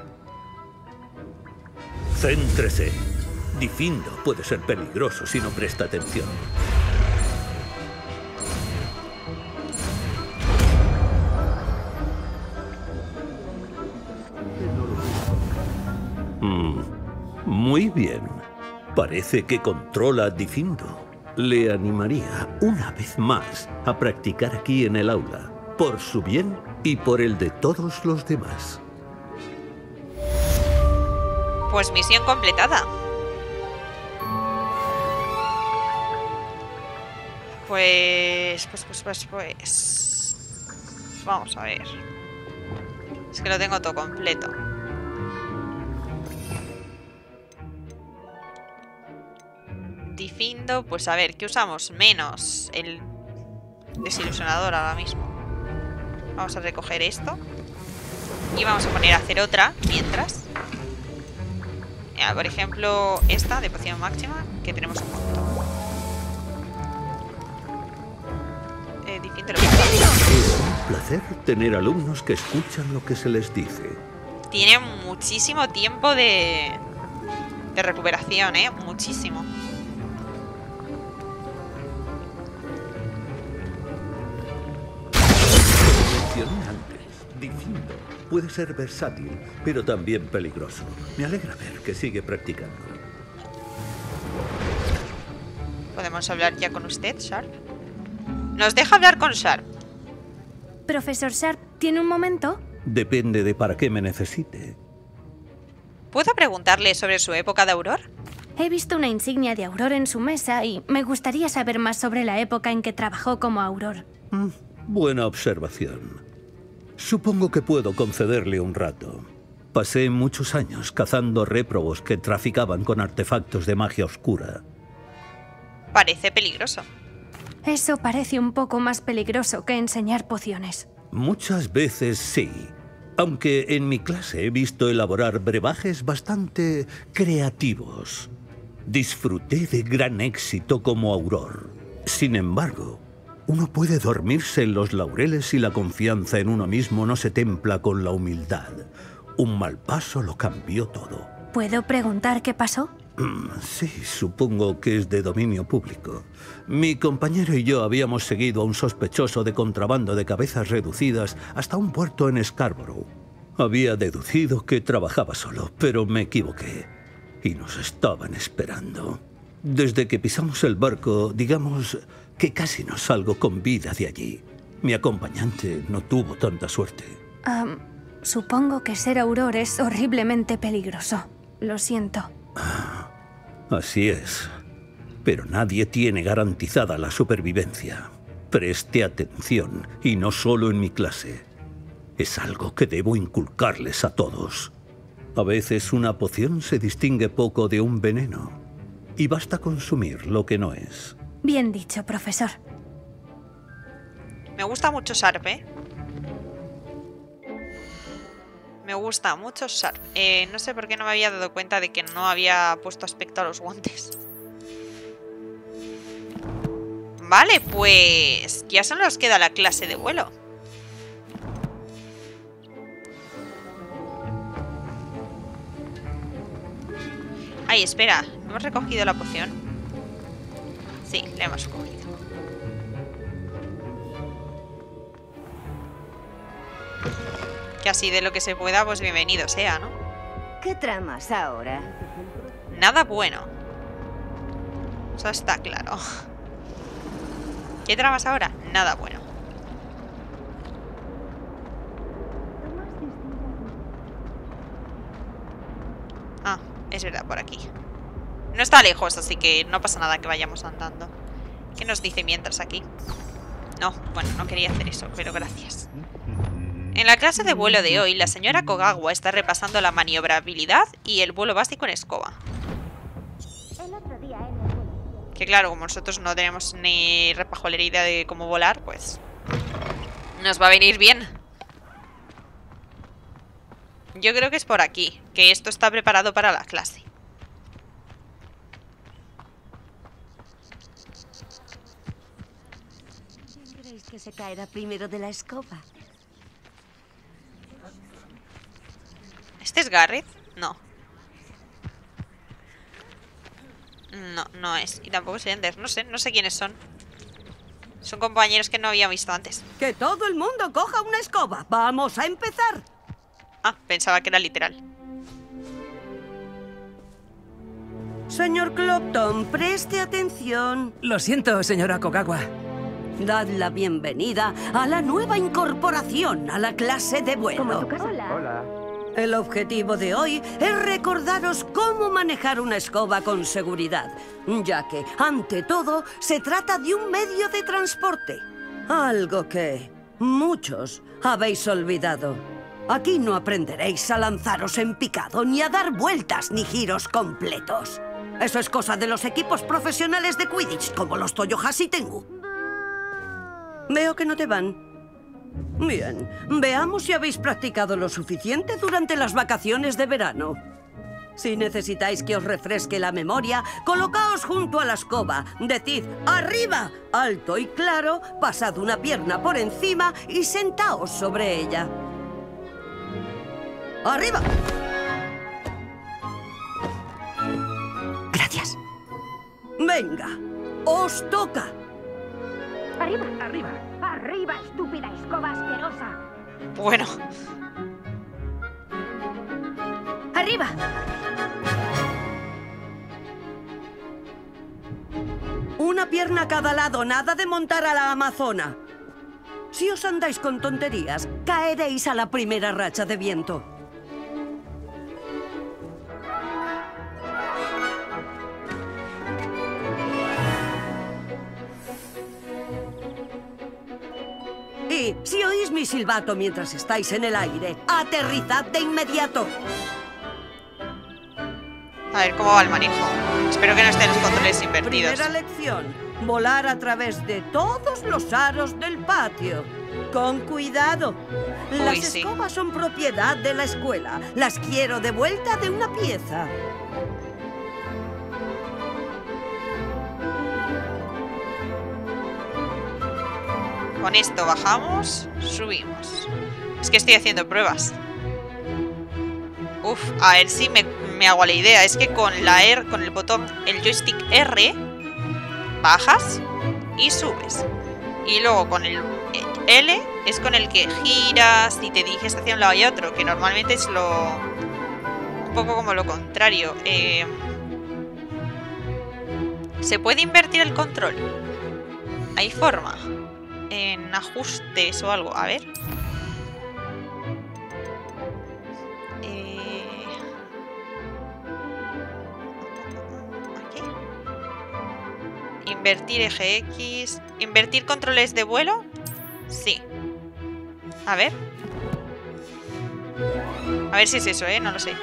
Céntrese. Difindo puede ser peligroso si no presta atención. Mm, muy bien. Parece que controla a Difindo. Le animaría una vez más a practicar aquí en el aula, por su bien y por el de todos los demás. Pues misión completada. Pues... Pues, pues, pues, pues... Vamos a ver. Es que lo tengo todo completo. Difindo, pues a ver, ¿qué usamos? Menos el desilusionador ahora mismo. Vamos a recoger esto. Y vamos a poner a hacer otra mientras. Mira, por ejemplo, esta de poción máxima, que tenemos un montón. Eh, Difindo lo que Es un placer tener alumnos que escuchan lo que se les dice. tiene muchísimo tiempo de, de recuperación, ¿eh? Muchísimo. Difindo puede ser versátil, pero también peligroso. Me alegra ver que sigue practicando. ¿Podemos hablar ya con usted, Sharp? ¿Nos deja hablar con Sharp? Profesor Sharp, ¿tiene un momento? Depende de para qué me necesite. ¿Puedo preguntarle sobre su época de Auror? He visto una insignia de Auror en su mesa y me gustaría saber más sobre la época en que trabajó como Auror. Mm, buena observación. Supongo que puedo concederle un rato. Pasé muchos años cazando réprobos que traficaban con artefactos de magia oscura. Parece peligroso. Eso parece un poco más peligroso que enseñar pociones. Muchas veces sí. Aunque en mi clase he visto elaborar brebajes bastante creativos. Disfruté de gran éxito como Auror. Sin embargo, uno puede dormirse en los laureles si la confianza en uno mismo no se templa con la humildad. Un mal paso lo cambió todo. ¿Puedo preguntar qué pasó? Sí, supongo que es de dominio público. Mi compañero y yo habíamos seguido a un sospechoso de contrabando de cabezas reducidas hasta un puerto en Scarborough. Había deducido que trabajaba solo, pero me equivoqué. Y nos estaban esperando. Desde que pisamos el barco, digamos que casi no salgo con vida de allí. Mi acompañante no tuvo tanta suerte. Um, supongo que ser Auror es horriblemente peligroso. Lo siento. Ah, así es. Pero nadie tiene garantizada la supervivencia. Preste atención, y no solo en mi clase. Es algo que debo inculcarles a todos. A veces una poción se distingue poco de un veneno. Y basta consumir lo que no es. Bien dicho, profesor. Me gusta mucho Sharp, ¿eh? Me gusta mucho Sharp. Eh, no sé por qué no me había dado cuenta de que no había puesto aspecto a los guantes. Vale, pues ya solo nos queda la clase de vuelo. Ay, espera. ¿Hemos recogido la poción? Sí, la hemos cogido. Que así de lo que se pueda, pues bienvenido sea, ¿no? ¿Qué tramas ahora? nada bueno. Eso está claro. ¿Qué tramas ahora? Nada bueno. Ah, es verdad, por aquí. No está lejos, así que no pasa nada que vayamos andando. ¿Qué nos dice mientras aquí? No, bueno, no quería hacer eso, pero gracias. En la clase de vuelo de hoy, la señora Kogawa está repasando la maniobrabilidad y el vuelo básico en escoba. Que claro, como nosotros no tenemos ni repajolera idea de cómo volar, pues nos va a venir bien. Yo creo que es por aquí, que esto está preparado para la clase. ¿Quién creéis que se caerá primero de la escoba? ¿Este es Garrett? No. No, no es. Y tampoco es Ender. No sé, no sé quiénes son. Son compañeros que no había visto antes. ¡Que todo el mundo coja una escoba! ¡Vamos a empezar! Ah, pensaba que era literal. Señor Clopton, preste atención. Lo siento, señora Kogawa. Dad la bienvenida a la nueva incorporación a la clase de vuelo. Hola. El objetivo de hoy es recordaros cómo manejar una escoba con seguridad, ya que, ante todo, se trata de un medio de transporte. Algo que muchos habéis olvidado. Aquí no aprenderéis a lanzaros en picado, ni a dar vueltas, ni giros completos. Eso es cosa de los equipos profesionales de Quidditch, como los Toyohashi Tengu. Veo que no te van. Bien, veamos si habéis practicado lo suficiente durante las vacaciones de verano. Si necesitáis que os refresque la memoria, colocaos junto a la escoba, decid ¡arriba! Alto y claro, pasad una pierna por encima y sentaos sobre ella. ¡Arriba! Gracias. Venga, os toca. Arriba, arriba, arriba, estúpida escoba asquerosa. Bueno. ¡Arriba! Una pierna a cada lado, nada de montar a la amazona. Si os andáis con tonterías, caeréis a la primera racha de viento. Y si oís mi silbato mientras estáis en el aire, aterrizad de inmediato. A ver cómo va el manejo. Espero que no estén los controles invertidos. Primera lección: volar a través de todos los aros del patio. Con cuidado. Las Uy, sí. escobas son propiedad de la escuela. Las quiero de vuelta de una pieza. Con esto bajamos, subimos. Es que estoy haciendo pruebas. Uf, a ver si me, me hago la idea. Es que con la R, con el botón, el joystick R, bajas y subes. Y luego con el L es con el que giras y te diriges hacia un lado y otro, que normalmente es lo... un poco como lo contrario. Eh, ¿Se puede invertir el control? ¿Hay forma? En ajustes o algo, a ver. Eh... Aquí. Invertir eje X. ¿Invertir controles de vuelo? Sí. A ver. A ver si es eso, ¿eh? No lo sé.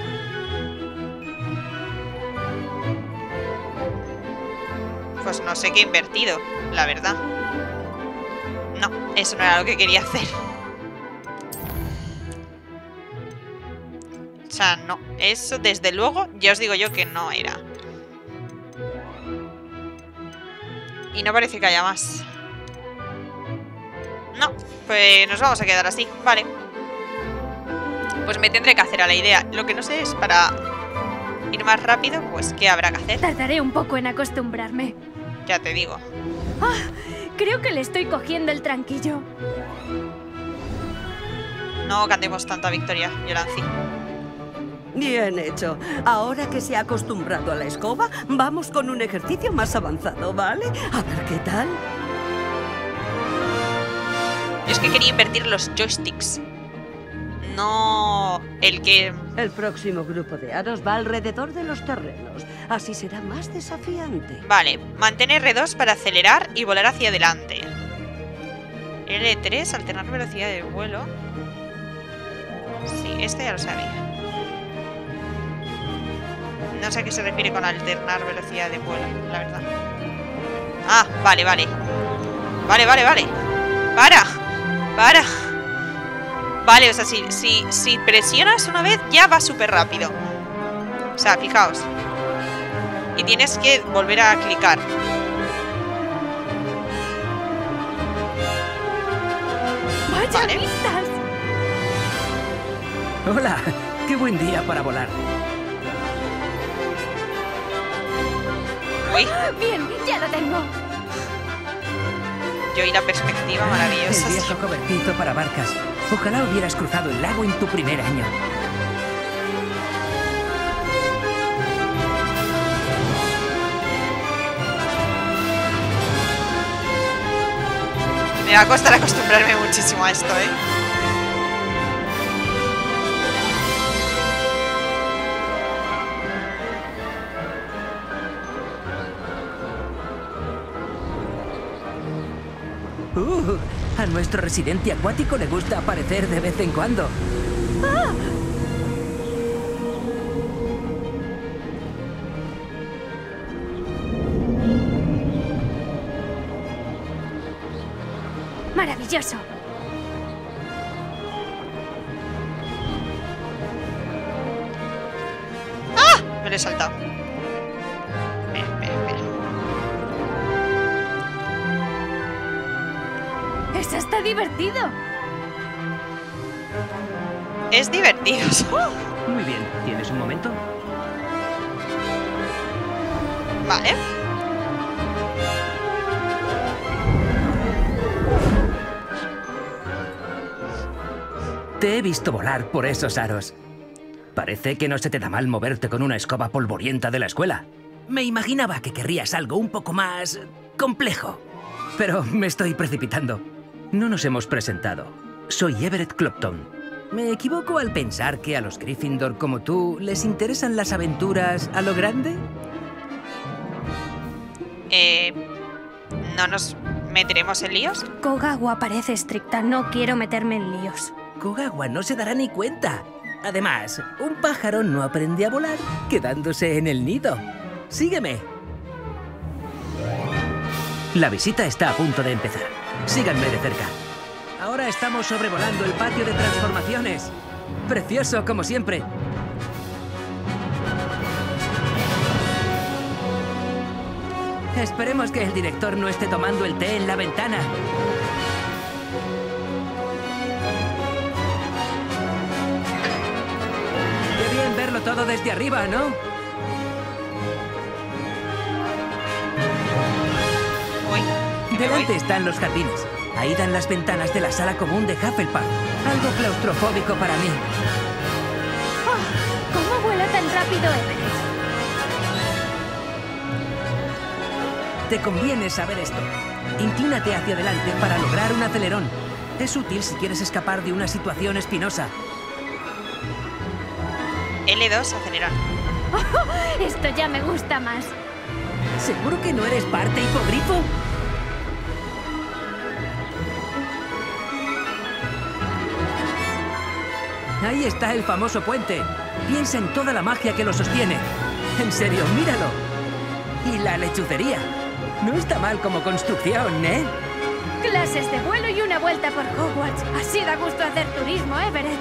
Pues no sé qué he invertido, la verdad. No, eso no era lo que quería hacer. O sea, no. Eso, desde luego, ya os digo yo que no era. Y no parece que haya más. No, pues nos vamos a quedar así. Vale. Pues me tendré que hacer a la idea. Lo que no sé es para ir más rápido, pues ¿qué habrá que hacer? Tardaré un poco en acostumbrarme. Ya te digo. ¡Ah! Creo que le estoy cogiendo el tranquillo. No cantemos tanta victoria, Yolanzi. Bien hecho. Ahora que se ha acostumbrado a la escoba, vamos con un ejercicio más avanzado, ¿vale? A ver qué tal. Yo es que quería invertir los joysticks. No el que... El próximo grupo de aros va alrededor de los terrenos. Así será más desafiante. Vale, mantén erre dos para acelerar y volar hacia adelante. ele tres, alternar velocidad de vuelo. Sí, este ya lo sabía. No sé a qué se refiere con alternar velocidad de vuelo, la verdad. Ah, vale, vale. Vale, vale, vale. ¡Para! ¡Para! Vale, o sea, si, si, si presionas una vez ya va súper rápido. O sea, fijaos. Y tienes que volver a clicar. ¡Vaya Vale. vistas! Hola, qué buen día para volar. Uy, Bien, ya lo tengo. yo y la perspectiva El maravillosa. viejo cobertito para barcas. Ojalá hubieras cruzado el lago en tu primer año. Me va a costar acostumbrarme muchísimo a esto, ¿eh? Uh, a nuestro residente acuático le gusta aparecer de vez en cuando. Maravilloso. Me lo he saltado. Ven, ven, ven. Eso está divertido. Es divertido. Muy bien, ¿tienes un momento? Vale. Te he visto volar por esos aros. Parece que no se te da mal moverte con una escoba polvorienta de la escuela. Me imaginaba que querrías algo un poco más complejo. Pero me estoy precipitando. No nos hemos presentado. Soy Everett Clopton. ¿Me equivoco al pensar que a los Gryffindor como tú les interesan las aventuras a lo grande? Eh, ¿No nos meteremos en líos? Kogawa parece estricta. No quiero meterme en líos. Kogawa no se dará ni cuenta. Además, un pájaro no aprende a volar quedándose en el nido. Sígueme. La visita está a punto de empezar. Síganme de cerca. Ahora estamos sobrevolando el patio de transformaciones. Precioso, como siempre. Esperemos que el director no esté tomando el té en la ventana. Qué bien verlo todo desde arriba, ¿no? Uy, me voy. Delante están los jardines. Ahí dan las ventanas de la sala común de Hufflepuff. Algo claustrofóbico para mí. Oh, ¿cómo vuela tan rápido Everett? Te conviene saber esto. Inclínate hacia adelante para lograr un acelerón. Es útil si quieres escapar de una situación espinosa. ele dos, acelerar. Oh, esto ya me gusta más. ¿Seguro que no eres parte hipogrifo? Ahí está el famoso puente. Piensa en toda la magia que lo sostiene. En serio, míralo. Y la lechucería. No está mal como construcción, ¿eh? Clases de vuelo y una vuelta por Hogwarts. Así da gusto hacer turismo, Everett.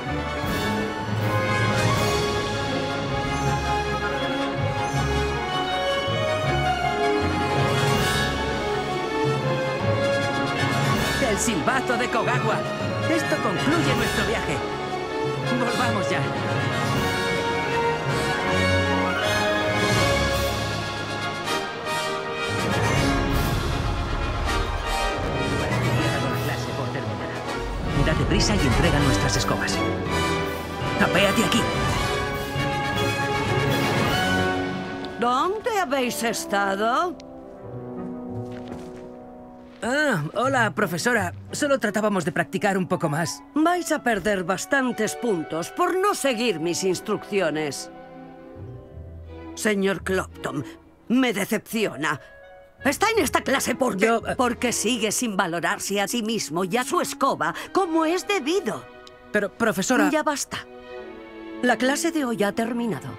El silbato de Kogawa. Esto concluye nuestro viaje. Volvamos ya. La clase por terminada. Date prisa y entrega nuestras escobas. ¡Apéate aquí! ¿Dónde habéis estado? Ah, hola, profesora. Solo tratábamos de practicar un poco más. Vais a perder bastantes puntos por no seguir mis instrucciones. Señor Clopton, me decepciona. Está en esta clase porque, Yo, uh... porque sigue sin valorarse a sí mismo y a su escoba como es debido. Pero, profesora... Ya basta. La clase de hoy ha terminado.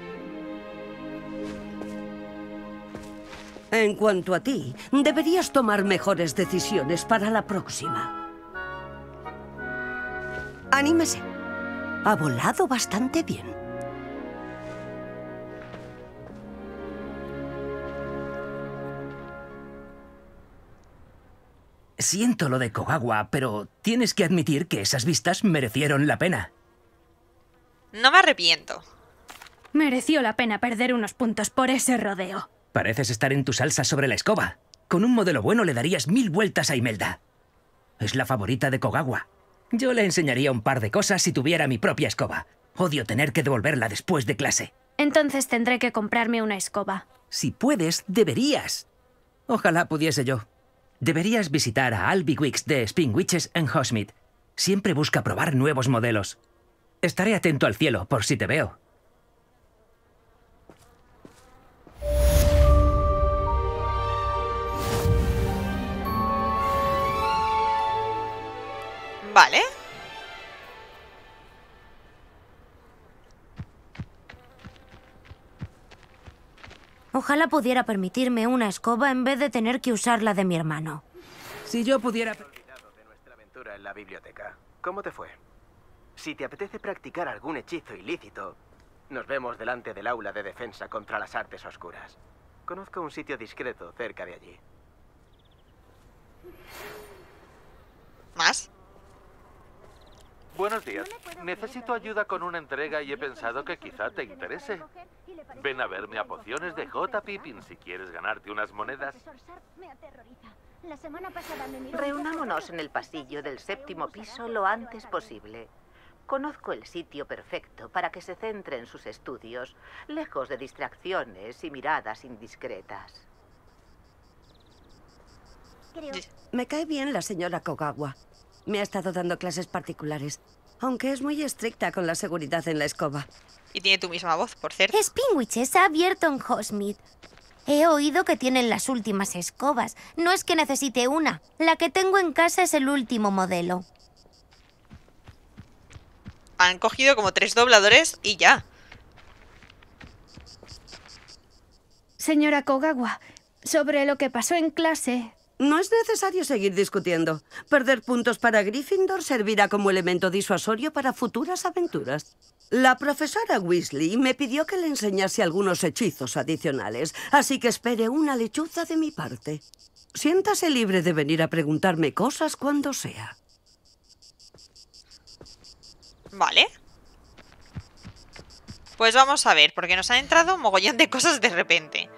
En cuanto a ti, deberías tomar mejores decisiones para la próxima. Anímese. Ha volado bastante bien. Siento lo de Kogawa, pero tienes que admitir que esas vistas merecieron la pena. No me arrepiento. Mereció la pena perder unos puntos por ese rodeo. Pareces estar en tu salsa sobre la escoba. Con un modelo bueno le darías mil vueltas a Imelda. Es la favorita de Kogawa. Yo le enseñaría un par de cosas si tuviera mi propia escoba. Odio tener que devolverla después de clase. Entonces tendré que comprarme una escoba. Si puedes, deberías. Ojalá pudiese yo. Deberías visitar a Albie Wicks de Spin Witches en Hogsmeade. Siempre busca probar nuevos modelos. Estaré atento al cielo por si te veo. Vale. Ojalá pudiera permitirme una escoba en vez de tener que usar la de mi hermano. Si yo pudiera... de nuestra aventura en la biblioteca. ¿Cómo te fue? Si te apetece practicar algún hechizo ilícito, nos vemos delante del aula de defensa contra las artes oscuras. Conozco un sitio discreto cerca de allí. ¿Más? Buenos días. Necesito ayuda con una entrega y he pensado que quizá te interese. Ven a verme a Pociones de J. Pippin si quieres ganarte unas monedas. Reunámonos en el pasillo del séptimo piso lo antes posible. Conozco el sitio perfecto para que se centre en sus estudios, lejos de distracciones y miradas indiscretas. Me cae bien la señora Kogawa. Me ha estado dando clases particulares, aunque es muy estricta con la seguridad en la escoba. Y tiene tu misma voz, por cierto. Spin Witches ha abierto en Hogsmeade. He oído que tienen las últimas escobas. No es que necesite una. La que tengo en casa es el último modelo. Han cogido como tres dobladores y ya. Señora Kogawa, sobre lo que pasó en clase... No es necesario seguir discutiendo. Perder puntos para Gryffindor servirá como elemento disuasorio para futuras aventuras. La profesora Weasley me pidió que le enseñase algunos hechizos adicionales, así que espere una lechuza de mi parte. Siéntase libre de venir a preguntarme cosas cuando sea. Vale. Pues vamos a ver, porque nos han entrado un mogollón de cosas de repente.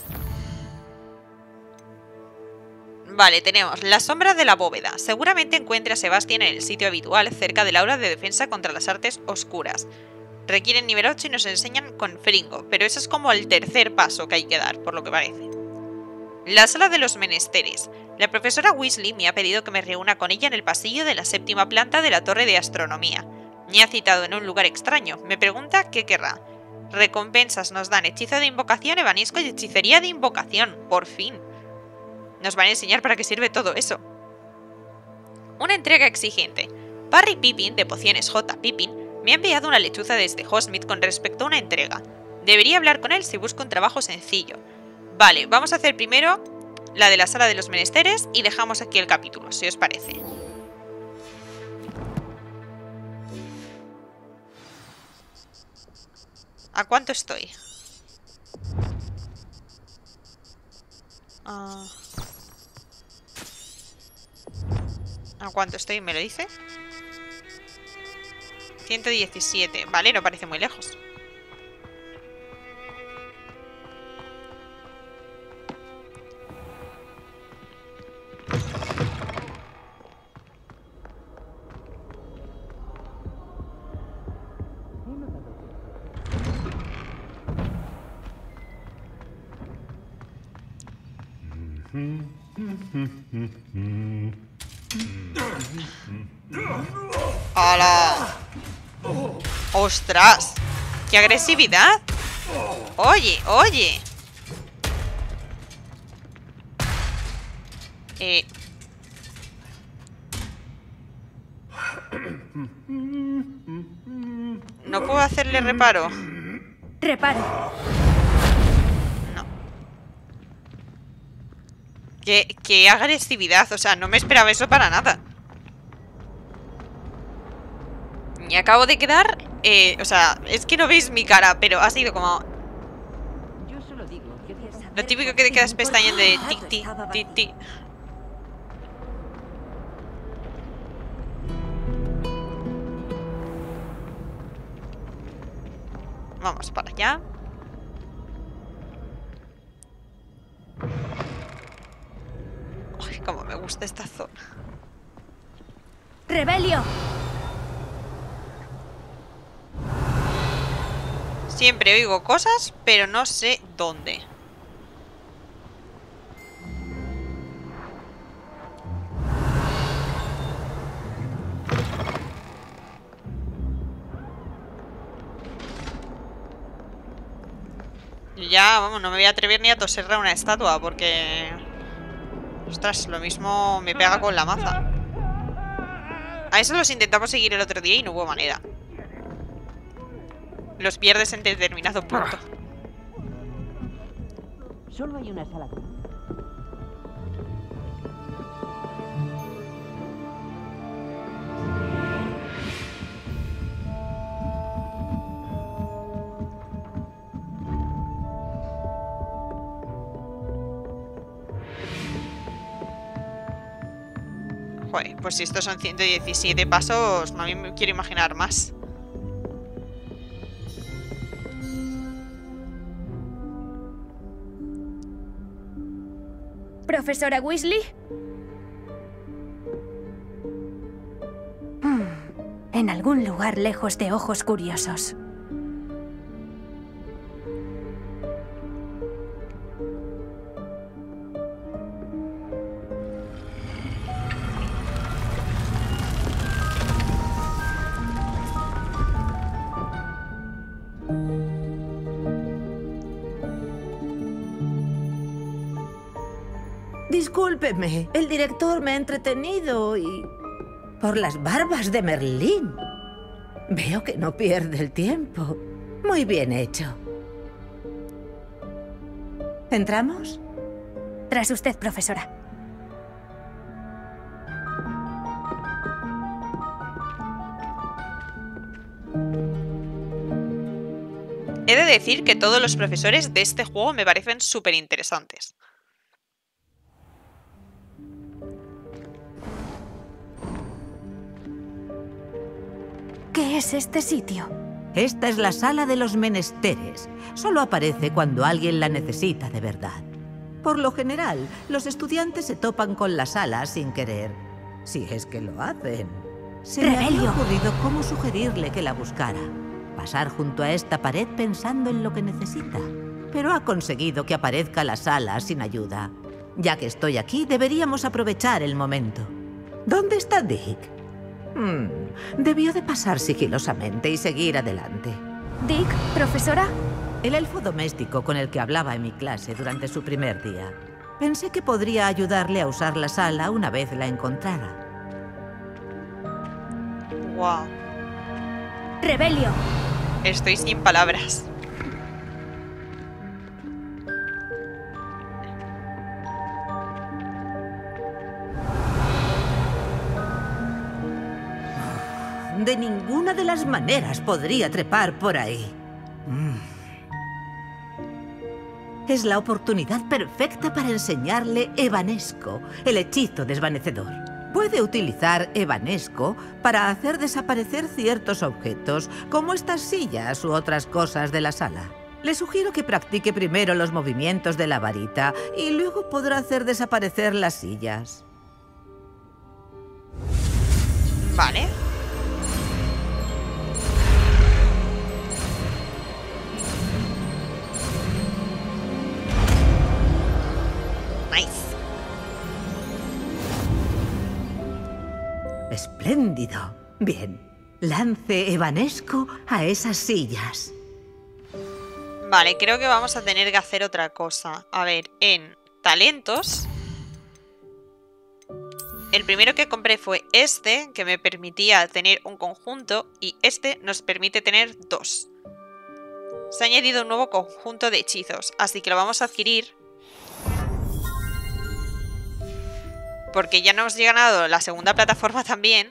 Vale, tenemos la sombra de la bóveda. Seguramente encuentre a Sebastián en el sitio habitual, cerca del aula de defensa contra las artes oscuras. Requieren nivel ocho y nos enseñan con Fringo, pero eso es como el tercer paso que hay que dar, por lo que parece. La sala de los menesteres. La profesora Weasley me ha pedido que me reúna con ella en el pasillo de la séptima planta de la torre de astronomía. Me ha citado en un lugar extraño. Me pregunta qué querrá. Recompensas nos dan hechizo de invocación, evanisco y hechicería de invocación. Por fin. Nos van a enseñar para qué sirve todo eso. Una entrega exigente. Parry Pippin, de Pociones J. Pippin, me ha enviado una lechuza desde Hogsmeade con respecto a una entrega. Debería hablar con él si busco un trabajo sencillo. Vale, vamos a hacer primero la de la sala de los menesteres y dejamos aquí el capítulo, si os parece. ¿A cuánto estoy? Ah... ¿A cuánto estoy? ¿Me lo dice? ciento diecisiete. Vale, no parece muy lejos. ¡Hala! ¡Ostras! ¡Qué agresividad! Oye, oye. Eh... No puedo hacerle reparo. Reparo. No. Qué, qué agresividad. O sea, no me esperaba eso para nada. Me acabo de quedar... Eh, o sea, es que no veis mi cara, pero ha sido como... Lo típico que te quedas pestañando de tic, tic, tic, tic. Vamos para allá. Ay, cómo me gusta esta zona. ¡Rebelio! Siempre oigo cosas, pero no sé dónde. Ya, vamos, no me voy a atrever ni a toserle a una estatua porque... Ostras, lo mismo me pega con la maza. A eso los intentamos seguir el otro día y no hubo manera. Los pierdes en determinado punto. Solo hay una sala. Joder, pues si estos son ciento diecisiete pasos, no me quiero imaginar más. ¿Profesora Weasley? Hmm, en algún lugar lejos de ojos curiosos. Discúlpeme, el director me ha entretenido y... por las barbas de Merlín. Veo que no pierde el tiempo. Muy bien hecho. ¿Entramos? Tras usted, profesora. He de decir que todos los profesores de este juego me parecen súper interesantes. ¿Qué es este sitio? Esta es la sala de los menesteres. Solo aparece cuando alguien la necesita de verdad. Por lo general, los estudiantes se topan con la sala sin querer. Si es que lo hacen. Se me había ocurrido cómo sugerirle que la buscara. Pasar junto a esta pared pensando en lo que necesita. Pero ha conseguido que aparezca la sala sin ayuda. Ya que estoy aquí, deberíamos aprovechar el momento. ¿Dónde está Dick? Hmm, debió de pasar sigilosamente y seguir adelante. ¿Dick, profesora? El elfo doméstico con el que hablaba en mi clase durante su primer día. Pensé que podría ayudarle a usar la sala una vez la encontrara. Wow. ¡Rebelio! Estoy sin palabras. De ninguna de las maneras podría trepar por ahí. Mm. Es la oportunidad perfecta para enseñarle Evanesco, el hechizo desvanecedor. Puede utilizar Evanesco para hacer desaparecer ciertos objetos, como estas sillas u otras cosas de la sala. Le sugiero que practique primero los movimientos de la varita y luego podrá hacer desaparecer las sillas. Vale. Nice. Espléndido. Bien. Lance evanesco a esas sillas. Vale, creo que vamos a tener que hacer otra cosa. A ver, en talentos... El primero que compré fue este, que me permitía tener un conjunto, y este nos permite tener dos. Se ha añadido un nuevo conjunto de hechizos, así que lo vamos a adquirir. Porque ya nos ha ganado la segunda plataforma también.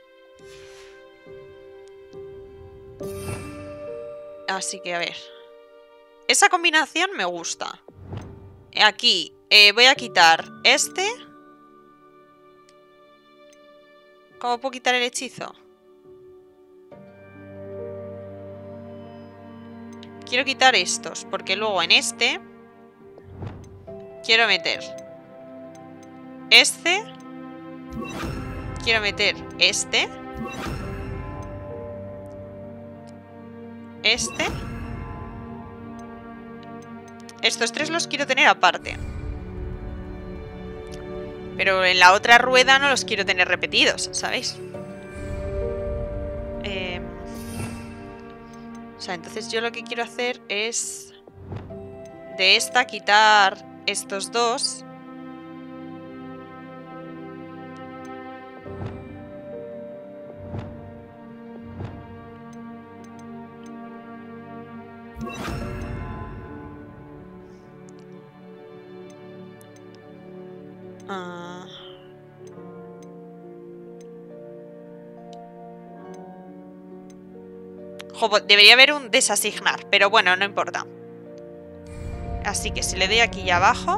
Así que a ver. Esa combinación me gusta. Aquí eh, voy a quitar este. ¿Cómo puedo quitar el hechizo? Quiero quitar estos, porque luego en este quiero meter este. Quiero meter este. Este. Estos tres los quiero tener aparte. Pero en la otra rueda no los quiero tener repetidos, ¿sabéis? Eh... O sea, entonces yo lo que quiero hacer es... De esta quitar estos dos. Ah. Jo, debería haber un desasignar, pero bueno, no importa. Así que si le doy aquí abajo.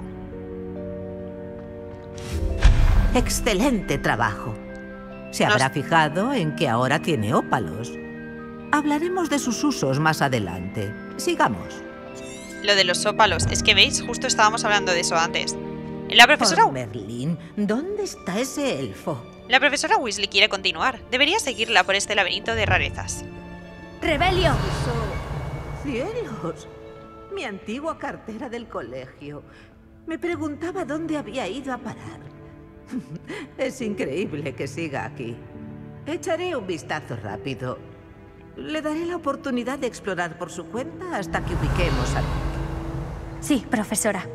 Excelente trabajo. Se habrá fijado en que ahora tiene ópalos. Hablaremos de sus usos más adelante. Sigamos. Lo de los ópalos. Es que veis, justo estábamos hablando de eso antes. La profesora... Oh, Merlín, ¿dónde está ese elfo? La profesora Weasley quiere continuar. Debería seguirla por este laberinto de rarezas. ¡Rebelio! ¡Cielos! Mi antigua cartera del colegio. Me preguntaba dónde había ido a parar. Es increíble que siga aquí. Echaré un vistazo rápido. Le daré la oportunidad de explorar por su cuenta hasta que ubiquemos a... Sí, profesora.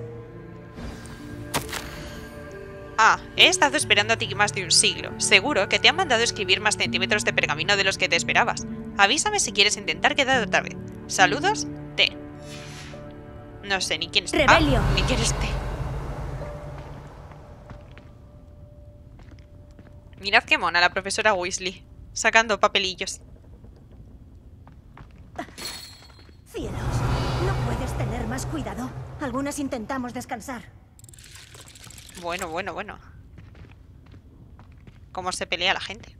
Ah, he estado esperando a ti más de un siglo. Seguro que te han mandado escribir más centímetros de pergamino de los que te esperabas. Avísame si quieres intentar quedar otra vez. Saludos, T. No sé ni quién es. Rebelio. Ah, ni quién es T. Mirad qué mona la profesora Weasley, sacando papelillos. Cielos, no puedes tener más cuidado. Algunas intentamos descansar. Bueno, bueno, bueno. ¿Cómo se pelea la gente?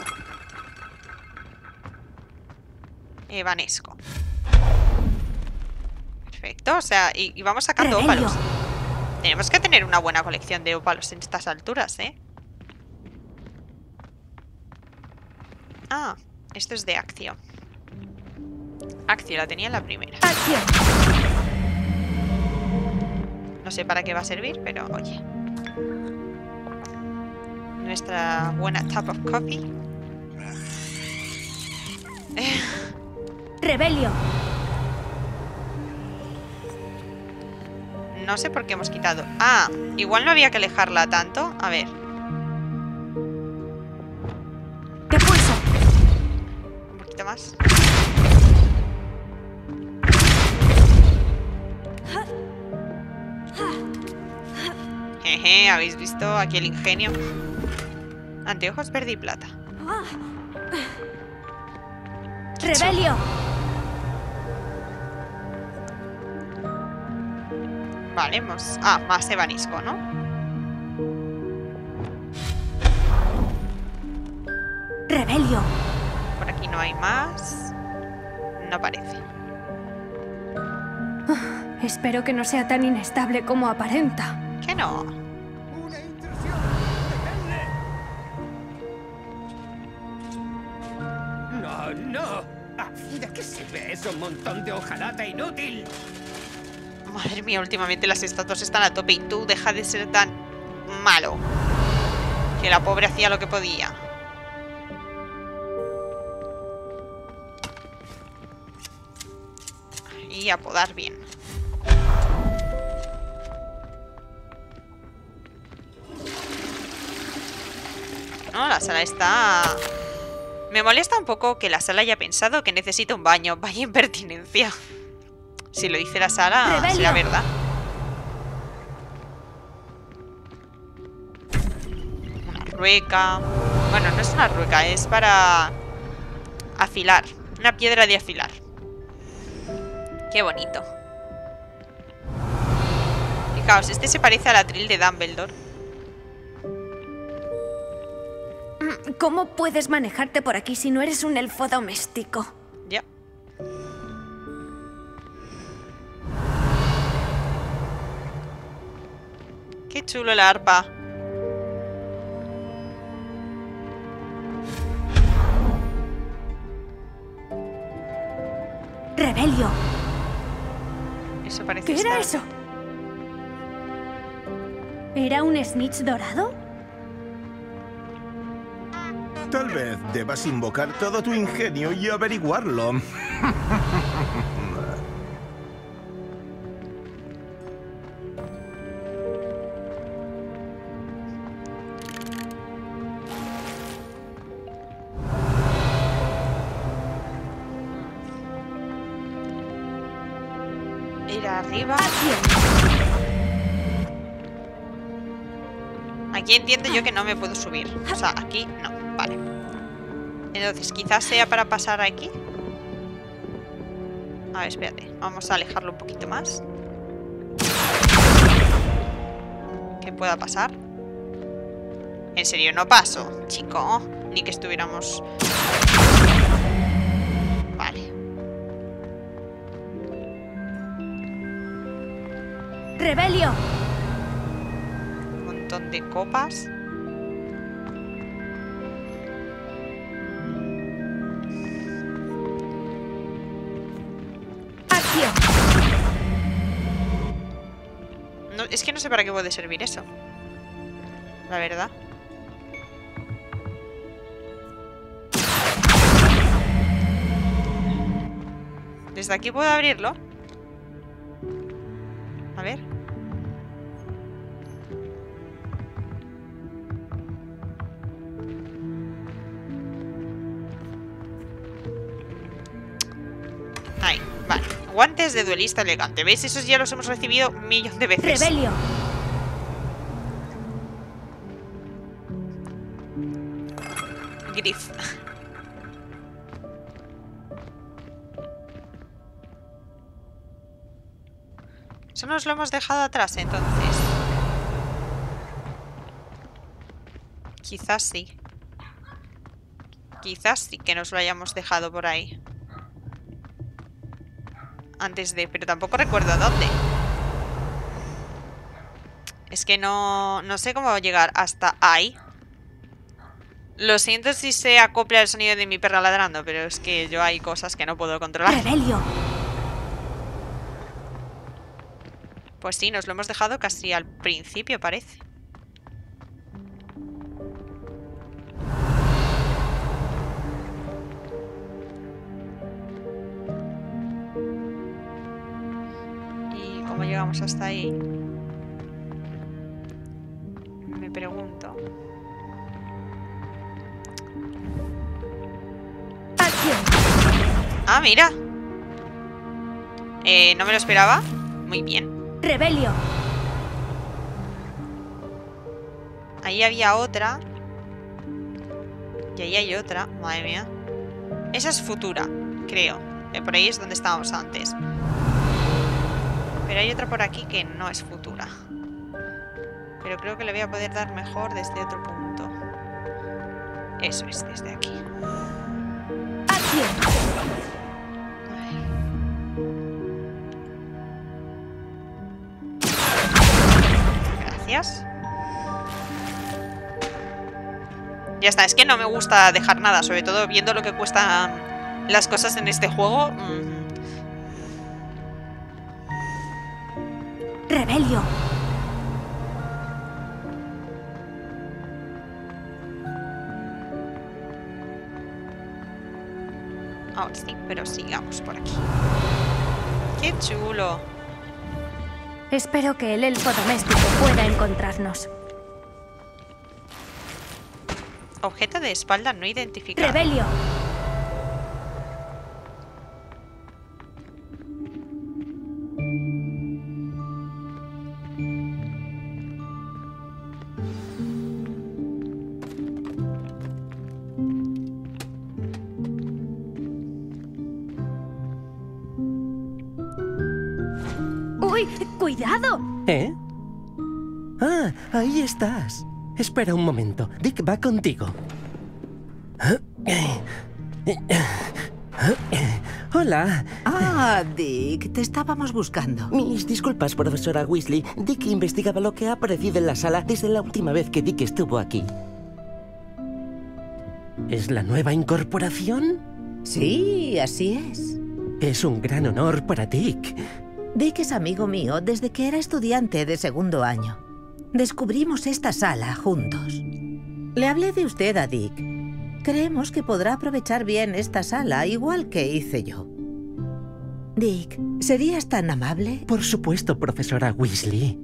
Evanesco. Perfecto, o sea, y, y vamos sacando ópalos. Tenemos que tener una buena colección de ópalos en estas alturas, ¿eh? Ah, esto es de acción. Acción, la tenía en la primera. ¡Acción! No sé para qué va a servir, pero oye. Nuestra buena cup of coffee. ¡Rebelio! No sé por qué hemos quitado. Ah, igual no había que alejarla tanto. A ver. ¡Te pulso! Un poquito más. Jeje, ¿habéis visto aquí el ingenio? Anteojos verde y plata. ¡Rebelio! Vale, hemos... Ah, más evanisco, ¿no? ¡Rebelio! Por aquí no hay más. No parece. Uh, espero que no sea tan inestable como aparenta. ¿Qué no? ¡No, no! ¿De qué sirve eso? Un montón de hojalata inútil. Madre mía, últimamente las estatuas están a tope y tú deja de ser tan malo. Que la pobre hacía lo que podía. y a podar bien. No, la sala está... Me molesta un poco que la sala haya pensado que necesita un baño. Vaya impertinencia. Si lo dice la sala, ¡Rebelio! será verdad. Una rueca. Bueno, no es una rueca, es para afilar. Una piedra de afilar. Qué bonito. Fijaos, este se parece al atril de Dumbledore. ¿Cómo puedes manejarte por aquí si no eres un elfo doméstico? Ya. Qué chulo la arpa. Rebelio. Eso parece ¿Qué era estar- eso? ¿Era un snitch dorado? Tal vez debas invocar todo tu ingenio y averiguarlo. Ir arriba. Aquí entiendo yo que no me puedo subir. O sea, aquí no. Vale. Entonces, quizás sea para pasar aquí. A ver, espérate. Vamos a alejarlo un poquito más. Que pueda pasar. En serio, no paso, chico. Ni que estuviéramos... Vale. ¡Rebelio! Un montón de copas. No, es que no sé para qué puede servir eso. La verdad. Desde aquí puedo abrirlo. A ver. Ahí, vale. Guantes de duelista elegante. ¿Veis? Esos ya los hemos recibido un millón de veces. ¡Rebelio! Griff. Eso nos lo hemos dejado atrás, entonces. Quizás sí. Quizás sí que nos lo hayamos dejado por ahí. Antes de... Pero tampoco recuerdo dónde. Es que no... No sé cómo llegar hasta ahí. Lo siento si se acopla el sonido de mi perra ladrando, pero es que yo hay cosas que no puedo controlar. ¡Rebelio! Pues sí, nos lo hemos dejado casi al principio, parece. ¿Y cómo llegamos hasta ahí? Me pregunto. Ah, mira. Eh, no me lo esperaba. Muy bien. ¡Rebelio! Ahí había otra. Y ahí hay otra. Madre mía. Esa es futura, creo. Eh, por ahí es donde estábamos antes. Pero hay otra por aquí que no es futura. Pero creo que le voy a poder dar mejor desde otro punto. Eso es, desde aquí. Gracias. Ya está, es que no me gusta dejar nada, sobre todo viendo lo que cuestan las cosas en este juego. Mm. ¡Rebelio! Ahora sí, pero sigamos por aquí. ¡Qué chulo! Espero que el elfo doméstico pueda encontrarnos. Objeto de espalda no identificado. ¡Rebelio! ¡Uy! ¡Cuidado! ¿Eh? Ah, ahí estás. Espera un momento. Dick va contigo. Hola. Ah, Dick, te estábamos buscando. Mis disculpas, profesora Weasley. Dick investigaba lo que ha aparecido en la sala desde la última vez que Dick estuvo aquí. ¿Es la nueva incorporación? Sí, así es. Es un gran honor para Dick. Dick es amigo mío desde que era estudiante de segundo año. Descubrimos esta sala juntos. Le hablé de usted a Dick. Creemos que podrá aprovechar bien esta sala, igual que hice yo. Dick, ¿serías tan amable? Por supuesto, profesora Weasley.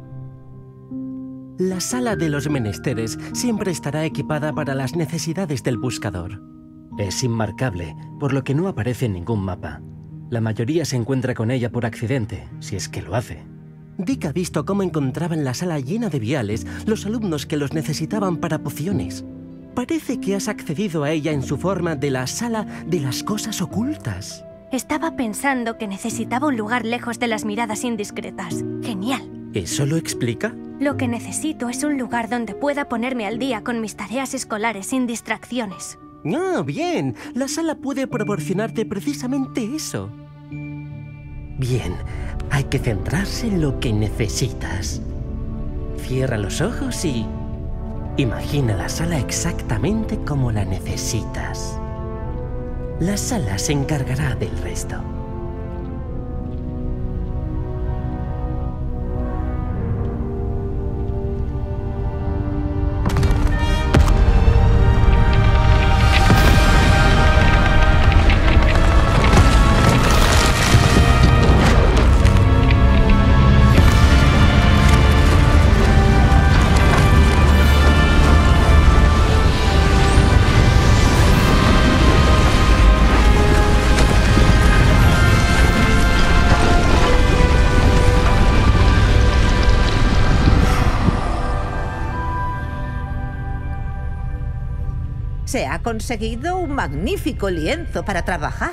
La sala de los menesteres siempre estará equipada para las necesidades del buscador. Es inmarcable, por lo que no aparece en ningún mapa. La mayoría se encuentra con ella por accidente, si es que lo hace. Dick ha visto cómo encontraban la sala llena de viales los alumnos que los necesitaban para pociones. Parece que has accedido a ella en su forma de la sala de las cosas ocultas. Estaba pensando que necesitaba un lugar lejos de las miradas indiscretas. Genial. ¿Eso lo explica? Lo que necesito es un lugar donde pueda ponerme al día con mis tareas escolares sin distracciones. Ah, bien. La sala puede proporcionarte precisamente eso. Bien, hay que centrarse en lo que necesitas. Cierra los ojos y imagina la sala exactamente como la necesitas. La sala se encargará del resto. Se ha conseguido un magnífico lienzo para trabajar.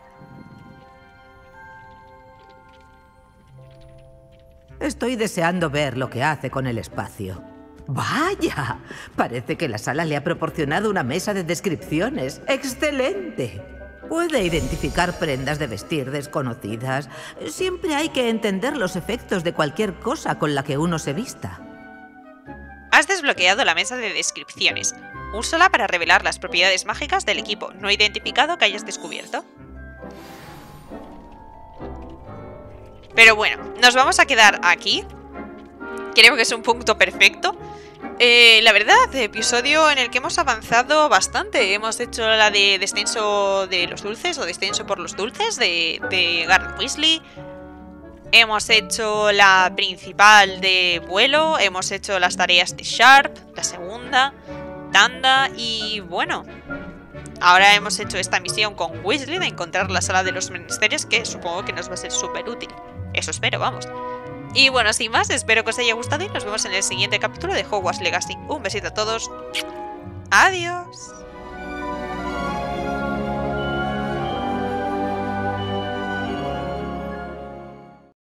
Estoy deseando ver lo que hace con el espacio. ¡Vaya! Parece que la sala le ha proporcionado una mesa de descripciones. ¡Excelente! Puede identificar prendas de vestir desconocidas. Siempre hay que entender los efectos de cualquier cosa con la que uno se vista. Has desbloqueado la mesa de descripciones. Úsala para revelar las propiedades mágicas del equipo no identificado que hayas descubierto. Pero bueno, nos vamos a quedar aquí. Creo que es un punto perfecto. Eh, la verdad, episodio en el que hemos avanzado bastante. Hemos hecho la de descenso de los dulces o descenso por los dulces de, de Garrett Weasley. Hemos hecho la principal de vuelo. Hemos hecho las tareas de Sharp, la segunda tanda. Y bueno, ahora hemos hecho esta misión con Weasley de encontrar la sala de los menesteres, que supongo que nos va a ser súper útil. Eso espero, vamos. Y bueno, sin más, espero que os haya gustado y nos vemos en el siguiente capítulo de Hogwarts Legacy. Un besito a todos. Adiós.